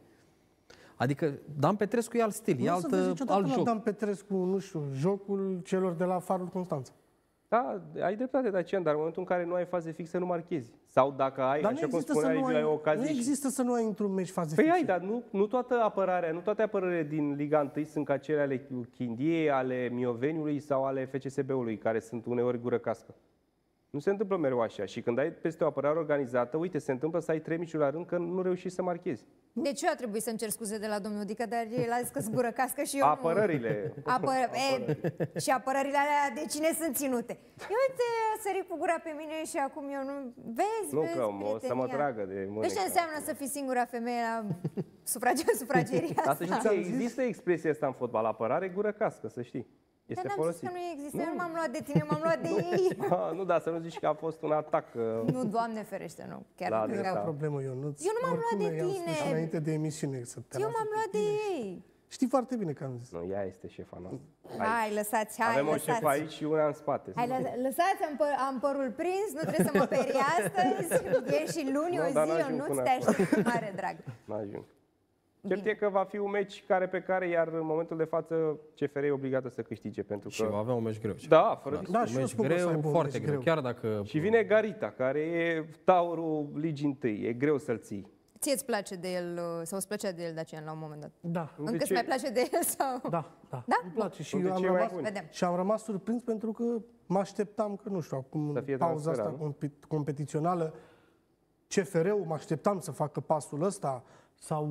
Adică Dan Petrescu e alt stil, e Nu o să alt, vezi niciodată alt la joc. Dan Petrescu, nu știu, jocul celor de la Farul Constanța. Da, ai dreptate, Dacian, dar în momentul în care nu ai faze fixe, nu marchezi. Sau dacă ai, Dar nu așa cum există, să spunea nu, Liviu, ai o ai, ocazie nu și... există să nu ai într-un meci faze Păi fixe. ai, dar nu, nu toată apărarea, nu toate apărările din Liga unu sunt ca cele ale Chindiei, ale Mioveniului sau ale F C S B-ului, care sunt uneori gură cască. Nu se întâmplă mereu așa. Și când ai peste o apărare organizată, uite, se întâmplă să ai trei meciuri la rând că nu reușești să marchezi. Deci eu a trebuit să-mi cer scuze de la domnul Dică, dar el a zis că zbură cască și eu Apărările. nu... Apă... E, și apărările alea de cine sunt ținute? Eu uite, a sărit cu gura pe mine și acum eu nu... Vezi, Nu vezi, că o să mă prietenia. tragă de mâine. Vezi ce înseamnă să fii singura femeie la sufrageria, sufrageria Dar să știi asta? că există expresia asta în fotbal, apărare gură cască, să știi. Este Dar n-am zis folosit. că nu există, eu nu m-am luat de tine, m-am luat de ei. Ah, nu, da, să nu zici că a fost un atac. uh, Nu, Doamne ferește, nu. Chiar La nu adresa. cred Nu că- e problemă, Ionuț. Eu nu m-am luat de Oricum ne-am tine. spus și înainte de emisiune să te Eu lasă m-am pe luat de tine. ei. Știi foarte bine că am zis. Nu, ea este șefa noastră. Hai, lăsați, hai, Avem o lăsați. șefă aici și una în spate. Hai, lă- lăsați, am, păr, am părul prins, nu trebuie să mă perii astăzi. E și luni Nu, o dar zi, n-ajung eu nu până te aștept cu mare drag. N-ajung. Cert e că va fi un meci care pe care, iar în momentul de față, C F R e obligată să câștige. Pentru Și că... va avea un meci greu. Da, fără Da, discuție. și un eu meci spun că o să greu, aibă un foarte meci greu. greu. Chiar dacă... Și vine Garita, care e taurul ligii întâi. E greu să-l ții. Ție îți place de el, sau îți plăcea de el Dacian la un moment dat? Da, Încă ce? îți mai place de el sau? da, da. Da? Îmi place și De eu am ce e mai rămas, bun? Vedem. și am rămas surprins pentru că mă așteptam că, nu știu, acum Să în fie pauza asta transferat, compi- competițională, C F R-ul mă așteptam să facă pasul ăsta sau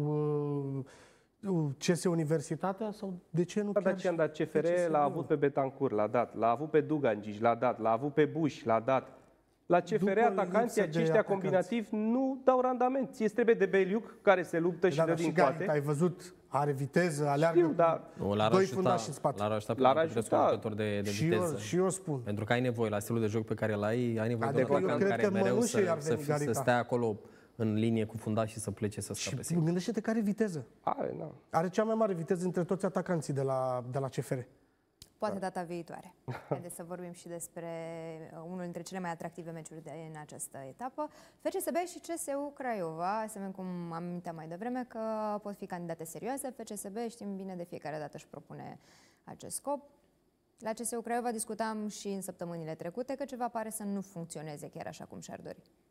uh, C S Universitatea sau de ce nu Da, chiar Dacian, dar C F R F C S B-ul? l-a avut pe Betancur, l-a dat. L-a avut pe Dugangici, l-a dat. L-a avut pe Buș, l-a dat. La C F R, După atacanții lipsă de aceștia atacanți. combinativi nu dau randament. Ție trebuie de Beliuc, care se luptă și Da, dă dar din și toate. Garita, ai văzut, are viteză, aleargă Știu, cu dar Nu, l-ar doi ajuta, fundași în spate. L-ar ajuta pe L-ar Dan Petrescu, ajuta. un jucător de, de și, viteză. eu, și eu spun. Pentru că ai nevoie, la stilul de joc pe care l-ai, ai nevoie Adică de un eu atacant cred care că mereu Mănușei să, ar să, veni fie, să Garita. stea acolo în linie cu fundaș și să plece să scape Și sigur. gândește-te că are viteză. Are, da. Are cea mai mare viteză între toți atacanții de la, de la C F R. Poate data viitoare. Haideți să vorbim și despre unul dintre cele mai atractive meciuri de, în această etapă. F C S B și C S U Craiova, să vedem cum am amintit mai devreme că pot fi candidate serioase. F C S B știm bine, de fiecare dată își propune acest scop. La C S U Craiova discutam și în săptămânile trecute că ceva pare să nu funcționeze chiar așa cum și-ar dori.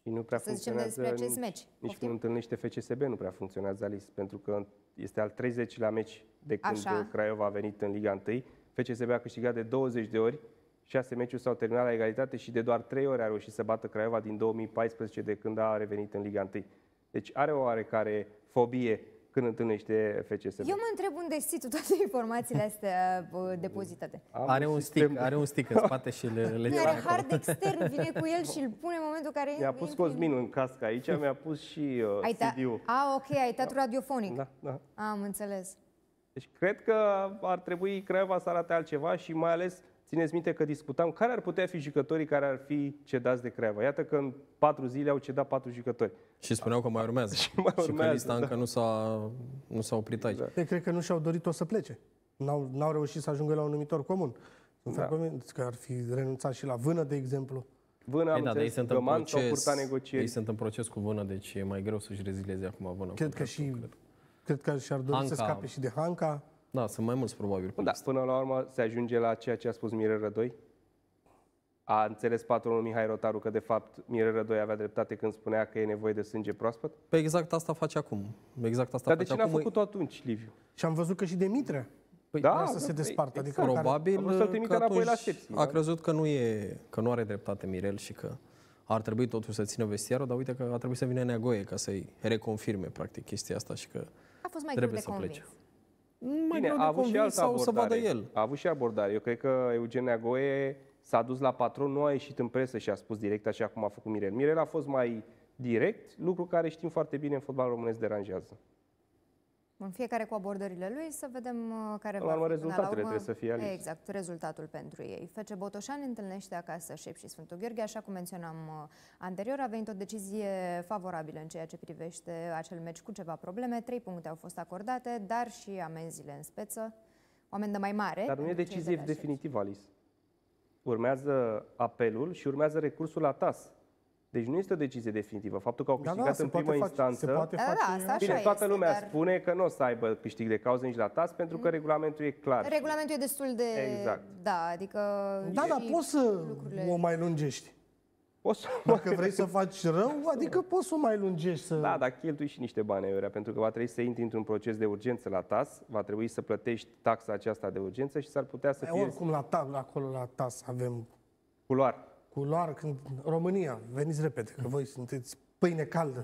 Și nu prea Să zicem funcționează despre acest nici, meci. nici Poftim? când întâlnește F C S B nu prea funcționează, Alice, pentru că este al treizecilea meci de când Așa. Craiova a venit în Liga unu. F C S B a câștigat de douăzeci de ori, șase meciuri s-au terminat la egalitate și de doar trei ori a reușit să bată Craiova din două mii paisprezece, de când a revenit în Liga unu. Deci are o oarecare fobie când întâlnește F C S B. Eu mă întreb unde știi tu toate informațiile astea uh, depozitate. Am Are un sistem stick, de- are un stick în spate și le, le ține Are acolo. hard extern, vine cu el și îl pune în momentul în care... Mi-a pus intri în- Cosmin în cască aici, mi-a pus și uh, Ai ta... C D-ul. A, ok, ai tatu radiofonic. Da, da. Am înțeles. Deci cred că ar trebui Craiova să arate altceva și mai ales, țineți minte că discutam care ar putea fi jucătorii care ar fi cedați de Craiova. Iată că în patru zile au cedat patru jucători. Și spuneau că mai urmează. și, mai că urmează, lista da. încă nu s-a, nu s-a oprit aici. Exact. Ei, cred că nu și-au dorit-o să plece. N-au, n-au reușit să ajungă la un numitor comun. Nu Da. da. Că ar fi renunțat și la Vână, de exemplu. Vână, am Ei, da, dar ei înțeles, sunt, în Găman s-au proces, purtat negocieri. ei sunt în proces cu Vână, deci e mai greu să-și rezileze acum Vână. Cred că și cred că și-ar dori Hanca. să scape și de Hanca. Da, sunt mai mulți probabil. pe Da, listă. până la urmă se ajunge la ceea ce a spus Mirel Rădoi. A înțeles patronul Mihai Rotaru că de fapt Mirel Rădoi avea dreptate când spunea că e nevoie de sânge proaspăt. Păi exact asta face acum. Exact asta Dar de face ce n-a acum. făcut-o atunci, Liviu? Și am văzut că și Demitrea Păi, Da, vrea să se păi, despartă. Adică exact. care- Probabil A vrut să-l că trimită înapoi la atunci Sepsi, a da? crezut că nu, e, că nu are dreptate Mirel și că ar trebui totuși să țină vestiarul, dar uite că a trebuit să vină Neagoie ca să-i reconfirme practic chestia asta și că A fost mai greu trebuie de să convins. plece. Mai Bine, greu de a avut și convins altă sau să vadă abordare. el. A avut și abordare. Eu cred că Eugen Neagoe s-a dus la patron, nu a ieșit în presă și a spus direct așa cum a făcut Mirel. Mirel a fost mai direct, lucru care știm foarte bine în fotbalul românesc deranjează. În fiecare cu abordările lui, să vedem uh, care Până la va urmă, fi până la rezultatele urmă. trebuie să fie ales. Exact, rezultatul pentru ei. F C Botoșani întâlnește acasă Șep și Sfântul Gheorghe, așa cum menționam uh, anterior, a venit o decizie favorabilă în ceea ce privește acel meci cu ceva probleme. Trei puncte au fost acordate, dar și amenziile în speță. O amendă mai mare. Dar nu e pentru cei decizie de la Șep. definitivă, Alice. Urmează apelul și urmează recursul la T A S. Deci nu este o decizie definitivă. Faptul că au câștigat Da, se în poate primă face- instanță... Se poate Da, da, face da, asta Bine, așa toată este, lumea dar- spune că nu o să aibă câștig de cauză nici la T A S, pentru că regulamentul e clar. Regulamentul e destul de... Exact. Da, adică... Da, dar și poți să lucrurile- o mai lungești. O să... Dacă vrei să faci rău, adică poți să o mai lungești. Să... Da, dar cheltui și niște bani aiurea, pentru că va trebui să intri într-un proces de urgență la T A S, va trebui să plătești taxa aceasta de urgență și s-ar putea să E, fie oricum, la tab, acolo la T A S avem culoar. culoar. Când... România, veniți repede, că voi sunteți pâine caldă.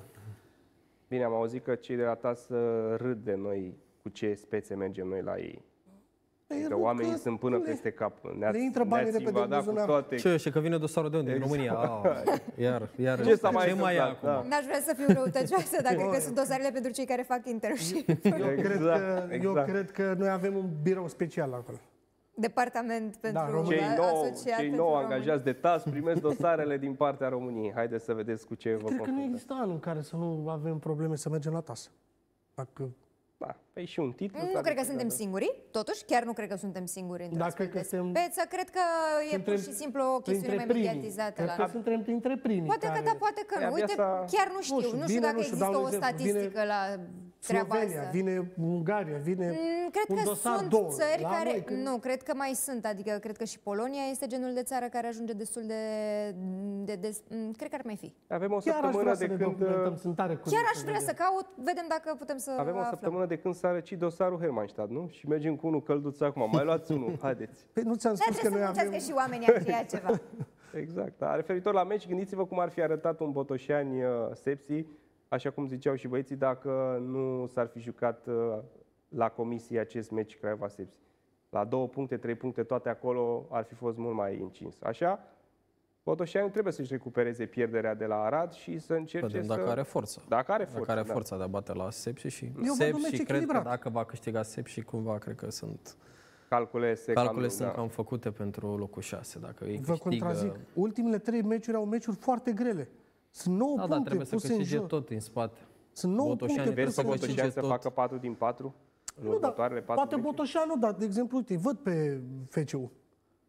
Bine, am auzit că cei de la T A S râd de noi cu ce spețe mergem noi la ei. Păi, Că râd oamenii că sunt până le- peste cap. le intră banii ne-ați repede în invadat cu buzunar. toate. Ce, și că vine dosarul de unde? Din România. Ah, iar, iar, Ce s-a mai ce mai e întâmplat? acum? Da. N-aș vrea să fiu răutăcioasă, dar cred că sunt dosarele pentru cei care fac internship. Eu, cred că, exact. eu cred că noi avem un birou special acolo. Departament pentru România. Cei nou, asociat cei pentru nou români. angajați de T A S primesc dosarele din partea României. Haideți să vedeți cu ce vă Cred că nu confruntați. există an în care să nu avem probleme să mergem la T A S. Dacă, Da, păi și un titlu. Nu s-ar cred că putea, suntem da. singuri, totuși, chiar nu cred că suntem singuri într-o Da, astfel cred că de suntem speță. Cred că e Suntem pur și simplu o chestiune mai primii. mediatizată. Cred La... că suntem printre primii. Poate că care... da, poate că E, nu. abia Uite, s-a- chiar nu știu. Nu știu, Nu știu, bine, dacă nu știu, există dau un o exemplu. statistică Vine la treaba Slovenia, asta. vine Ungaria, vine Mm, Cred un că dosar sunt două. țări La care... noi, când- Nu, cred că mai sunt. Adică cred că și Polonia este genul de țară care ajunge destul de... de, de mm, cred că ar mai fi. Avem o Chiar aș săptămână vrea să de ne când... documentăm, sunt tare curios Chiar aș să vrea vedem. să caut, vedem dacă putem să Avem o aflăm. săptămână de când s-a răcit dosarul Hermannstadt, nu? Și mergem cu unul călduț acum. Mai luați unul, haideți. Păi nu ți-am Dar spus că trebuie noi să muncească avem... și oamenii aceia ceva. Exact. Da. Referitor la meci, gândiți-vă cum ar fi arătat un Botoșani uh, Sepsi, așa cum ziceau și băieții, dacă nu s-ar fi jucat uh, la comisie acest meci Craiova Sepsi. La două puncte, trei puncte, toate acolo ar fi fost mult mai încins. Așa, Botoșani trebuie să-și recupereze pierderea de la Arad și să încerce Vedem să... dacă are forță. Dacă are forță, Dacă are da. forța de a bate la Sepsi și văd un Sepsi meci cred că echilibrat. dacă va câștiga Sepsi cumva cred că sunt Calcule se calcule cam, sunt da. cam făcute pentru locul șase. Dacă ei Vă câștigă, contrazic. Ultimele trei meciuri au meciuri foarte grele. Sunt nouă da, da, puncte trebuie să puse în câștige joc. tot din spate. Sunt nouă Botoșani puncte Vezi puse că în câștige Botoșani să tot. facă patru din patru în Nu, dar următoarele patru poate meciuri? Botoșanu, dar, de exemplu, uite, îi văd pe F C U.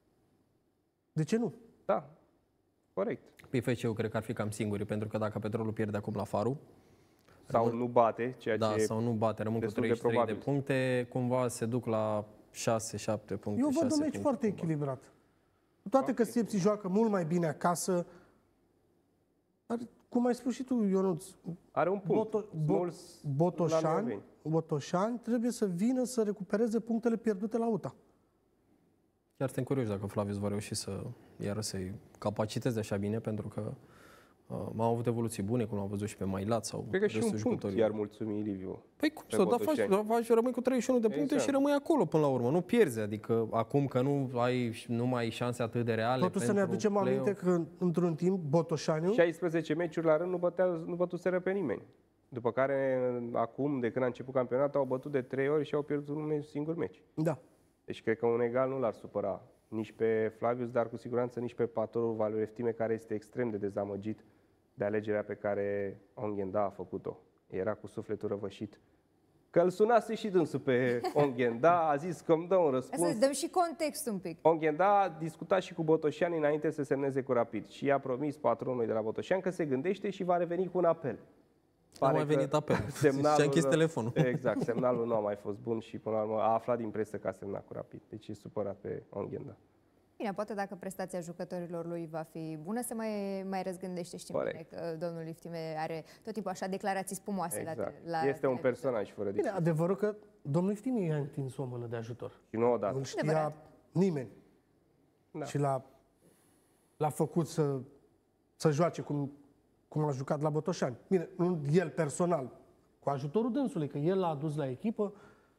De ce nu? Da, corect. Pe F C U cred că ar fi cam singuri, pentru că dacă Petrolul pierde acum la Faru, Sau nu bate, ceea da, ce sau nu bate, rămân cu destul de treizeci și trei de, probabil. puncte, cumva se duc la șase șapte puncte. Eu văd un șase meci puncte, foarte cumva. echilibrat. Cu toate că Sepsi joacă mult mai bine acasă, Dar, cum ai spus și tu, Ionuț, Are un punct. Boto, Sunt Bo, mulți Botoșani, oameni. Botoșani trebuie să vină să recupereze punctele pierdute la U T A. Chiar suntem curioși dacă Flavius va reuși să iară să-i capaciteze așa bine, pentru că uh, au avut evoluții bune, cum am văzut și pe Mailat sau Cred că și un restul punct jucătorii. iar mulțumi Liviu. Păi cum pe să, da, faci, Botoșani. da, faci, rămâi cu treizeci și unu de puncte Exact. și rămâi acolo până la urmă, nu pierzi, adică acum că nu ai, nu mai ai șanse atât de reale. Totuși să ne pentru aducem play-off. aminte că într-un timp Botoșaniu șaisprezece meciuri la rând nu, băteau, nu bătuseră pe nimeni. După care, acum, de când a început campionatul, au bătut de trei ori și au pierdut un singur meci. Da. Deci cred că un egal nu l-ar supăra nici pe Flavius, dar cu siguranță nici pe patorul Valeriu Eftime, care este extrem de dezamăgit de alegerea pe care Onghenda a făcut-o. Era cu sufletul răvășit. Că îl sunase și dânsul pe Onghenda, a zis că îmi dă un răspuns. Să dăm și context un pic. Onghenda a discutat și cu Botoșani înainte să semneze cu Rapid și i-a promis patronului de la Botoșani că se gândește și va reveni cu un apel. A mai că venit apelul semnalul- și a închis telefonul. Exact, semnalul nu a mai fost bun și până la urmă a aflat din presă că a semnat cu Rapid. Deci e supărat pe Onghenda. Bine, poate dacă prestația jucătorilor lui va fi bună, se mai, mai răzgândește. Știm Corect. bine că domnul Iftime are tot timpul așa declarații spumoase Exact. la, te- la Este un televizor. personaj fără Bine, discuție. adevărul că domnul Iftime i-a întins o mână de ajutor. Și nu odată. Nu știa Adevărat. nimeni. Da. Și l-a, l-a făcut să, să joace cum, cum a jucat la Botoșani. Bine, nu el personal, cu ajutorul dânsului, că el l-a adus la echipă.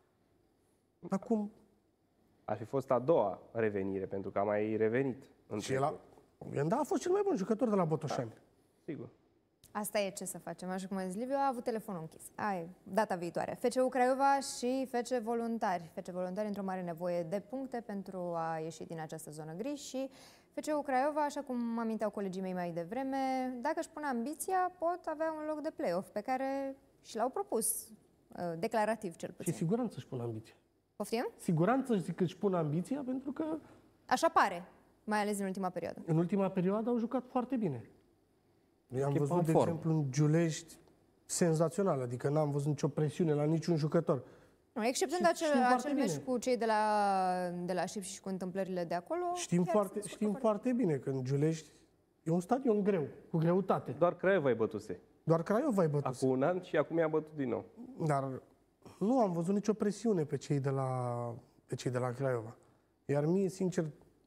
Acum, Ar fi fost a doua revenire, pentru că a mai revenit. În și el a, trecut. da, a fost cel mai bun jucător de la Botoșani. Sigur. Asta e ce să facem. Așa cum a zis Liviu, a avut telefonul închis. Ai, data viitoare. F C U Craiova și F C Voluntari. F C Voluntari într-o mare nevoie de puncte pentru a ieși din această zonă gri și F C U Craiova, așa cum aminteau colegii mei mai devreme, dacă își pun ambiția, pot avea un loc de play-off pe care și l-au propus, uh, declarativ cel Și puțin. siguranță își pun ambiția. Poftim? Siguranță zic că își pun ambiția pentru că Așa pare, mai ales în ultima perioadă. în ultima perioadă au jucat foarte bine. Eu am Echipa văzut, în de formă. exemplu, în Giulești senzațional, adică n-am văzut nicio presiune la niciun jucător. Nu, exceptând Și acel, știm foarte acel meci bine. cu cei de la, de la Șipși și cu întâmplările de acolo. Știm, chiar foarte, se știm descurcă foarte bine că în Giulești e un stadion greu, cu greutate. Doar Craiova ai bătuse. Doar Craiova ai bătut. Acum un an și acum i-a bătut din nou. Dar nu am văzut nicio presiune pe cei de la, pe cei de la Craiova. Iar mie, sincer,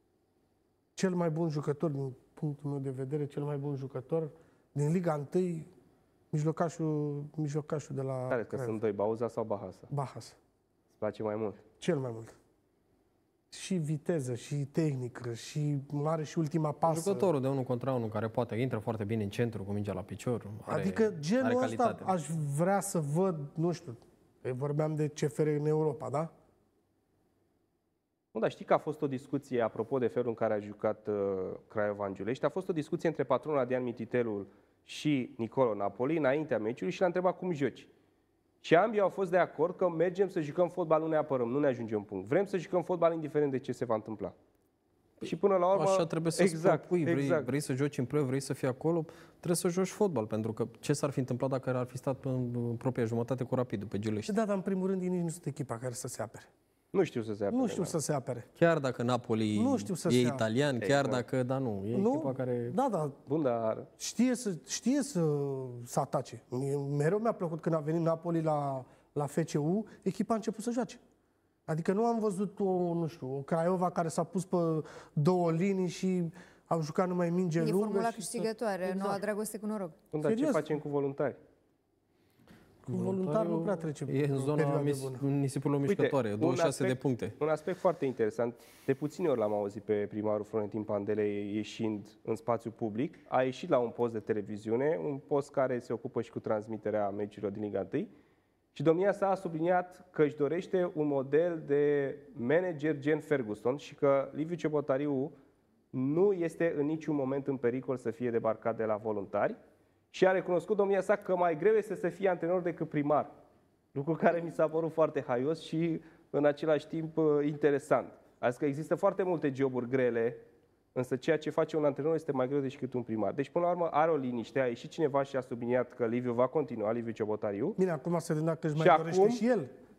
cel mai bun jucător, din punctul meu de vedere, cel mai bun jucător din Liga unu, mijlocașul, mijlocașul de la Care că Craiova. sunt doi, Bauza sau Bahasa? Bahas. Îți place mai mult? Cel mai mult. Și viteză, și tehnică, și are și ultima pasă. Jucătorul de unul contra unul care poate intră foarte bine în centru cu mingea la picior. Are, Adică genul are ăsta calitate. aș vrea să văd, nu știu, că vorbeam de C F R în Europa, da? Nu, dar știi că a fost o discuție, apropo de felul în care a jucat uh, Craiova în Giulești, a fost o discuție între patronul Adrian Mititelul și Nicolo Napoli înaintea meciului și l-a întrebat cum joci. Și ambii au fost de acord că mergem să jucăm fotbal, nu ne apărăm, nu ne ajungem în punct. Vrem să jucăm fotbal indiferent de ce se va întâmpla. Și până la urmă... Așa trebuie să exact, propui, vrei, exact. vrei să joci în play, vrei să fii acolo, trebuie să joci fotbal, pentru că ce s-ar fi întâmplat dacă ar fi stat în propria jumătate cu Rapidul pe Giulești? Și da, dar în primul rând ei nici nu sunt echipa care să se apere. Nu știu să se apere. Nu știu să se apere. Chiar dacă Napoli Nu știu să e se ia. italian, chiar Exact. dacă, da nu, e Nu? echipa care... Da, da, Bun, dar știe să, știe să, să atace. Mie- Mereu mi-a plăcut când a venit Napoli la, la F C U, echipa a început să joace. Adică nu am văzut o, nu știu, o Craiova care s-a pus pe două linii și au jucat numai minge E lungă. formula și câștigătoare, Să... noua dragoste cu noroc. bun, dar ce Serios? facem cu voluntari? Cu voluntar nu prea trece E în o zona perioadă mis, bună. nisipurilor mișcătoare, un douăzeci și șase de aspect- puncte. Un aspect foarte interesant, de puține ori l-am auzit pe primarul Florentin Pandele ieșind în spațiu public, a ieșit la un post de televiziune, un post care se ocupă și cu transmiterea meciurilor din Liga unu, și domnia sa a subliniat că își dorește un model de manager gen Ferguson și că Liviu Ciobotariu nu este în niciun moment în pericol să fie debarcat de la Voluntari și a recunoscut domnia sa că mai greu este să fie antrenor decât primar. Lucru care mi s-a părut foarte haios și în același timp interesant. Adică există foarte multe joburi grele, însă ceea ce face un antrenor este mai greu decât un primar. Deci până la urmă are o liniște, a ieșit cineva și a subliniat că Liviu va continua, Liviu Ciobotariu. Bine, acum se gândea că își Și mai dorește acum- și el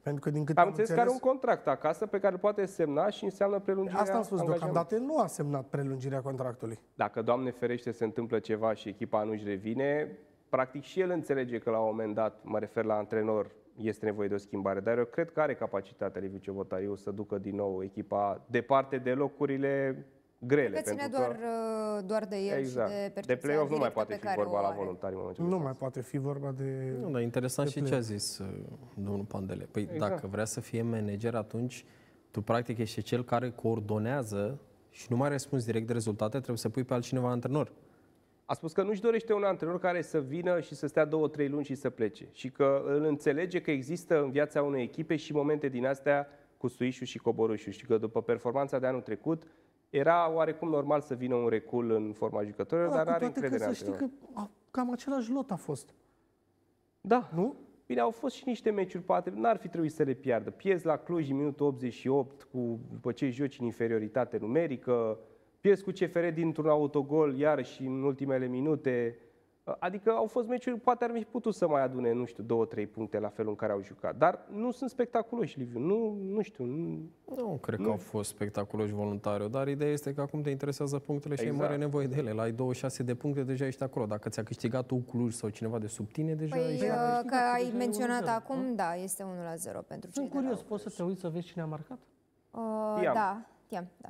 Pentru că din câte Am am înțeles că are un contract acasă pe care îl poate semna și înseamnă prelungirea Asta am spus, angajamentului. deocamdată nu a semnat prelungirea contractului. Dacă, Doamne ferește, se întâmplă ceva și echipa nu-și revine, practic și el înțelege că la un moment dat, mă refer la antrenor, este nevoie de o schimbare. Dar eu cred că are capacitatea Liviu Ciobotariu să ducă din nou echipa departe de locurile grele. Că ține pentru doar, că, doar de el exact, și de de percepția play-off nu mai directă poate pe fi care vorba o la are. voluntari în momentul Nu de mai față. poate fi vorba de... Nu, dar interesant de și ce a zis uh, domnul Pandele. Păi Exact. dacă vrea să fie manager, atunci tu practic ești cel care coordonează și nu mai răspunzi direct de rezultate, trebuie să pui pe altcineva antrenor. A spus că nu-și dorește un antrenor care să vină și să stea două, trei luni și să plece. Și că îl înțelege că există în viața unei echipe și momente din astea cu suișul și coborâșul. Și că după performanța de anul trecut, era oarecum normal să vină un recul în forma jucătorilor, Da, dar cu are toate că încredere în să știi antrenor. că a, cam același lot a fost. Da. Nu? Bine, au fost și niște meciuri, poate n-ar fi trebuit să le piardă. Pierzi la Cluj în minutul optzeci și opt, cu, după ce joci în inferioritate numerică, pierzi cu C F R dintr-un autogol, iarăși în ultimele minute. Adică au fost meciuri, poate ar fi putut să mai adune, nu știu, două, trei puncte la felul în care au jucat. Dar nu sunt spectaculoși, Liviu. Nu, nu știu. Nu, Nu cred Nu. că au fost spectaculoși voluntari, dar ideea este că acum te interesează punctele și Exact. ai mare nevoie de ele. La ai douăzeci și șase de puncte, deja ești acolo. Dacă ți-a câștigat tu Cluj sau cineva de sub tine, deja Păi, ești... uh, câștigat, că ai deja e menționat unu la zero, acum, da, este unu la zero pentru cei Sunt de la curios, poți să te uiți să vezi cine a marcat? Uh, Tiam. da, Tiam, da.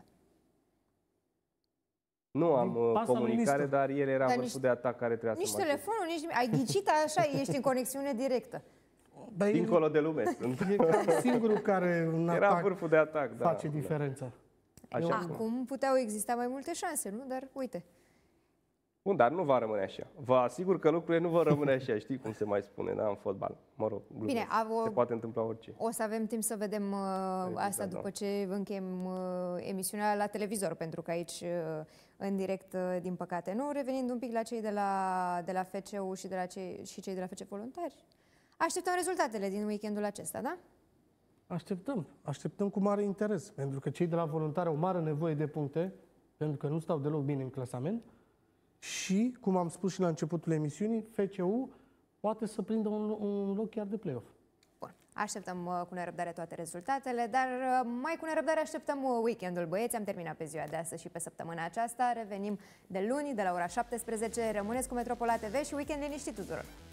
nu am Din uh, pasa lui comunicare, Nistor. dar el era Dar vârful nici- de atac care trebuia Nici să marcheze. telefonul, nici nimic. Ai ghicit așa, ești în conexiune directă. Dar e- Dincolo de lume sunt. e cam singurul care în Era atac vârful de atac, da. face diferența. Așa cum. Acum puteau exista mai multe șanse, nu? Dar uite. Bun, dar nu va rămâne așa. Vă asigur că lucrurile nu vor rămâne așa, știi cum se mai spune, da, în fotbal. Mă rog, glumesc. Bine, a- o- se poate întâmpla orice. O să avem timp să vedem uh, asta da. după ce încheiem uh, emisiunea la televizor, pentru că aici, uh, în direct, uh, din păcate, nu. Revenind un pic la cei de la, de la F C U și, de la cei, și cei de la F C Voluntari, așteptăm rezultatele din weekendul acesta, da? Așteptăm, așteptăm cu mare interes, pentru că cei de la voluntari au mare nevoie de puncte, pentru că nu stau deloc bine în clasament și, cum am spus și la începutul emisiunii, F C U poate să prindă un, un loc chiar de play-off. Bun. Așteptăm uh, cu nerăbdare toate rezultatele, dar uh, mai cu nerăbdare așteptăm uh, weekendul, băieți. Am terminat pe ziua de astăzi și pe săptămâna aceasta. Revenim de luni, de la ora șaptesprezece. Rămâneți cu Metropola T V și weekend liniștit tuturor!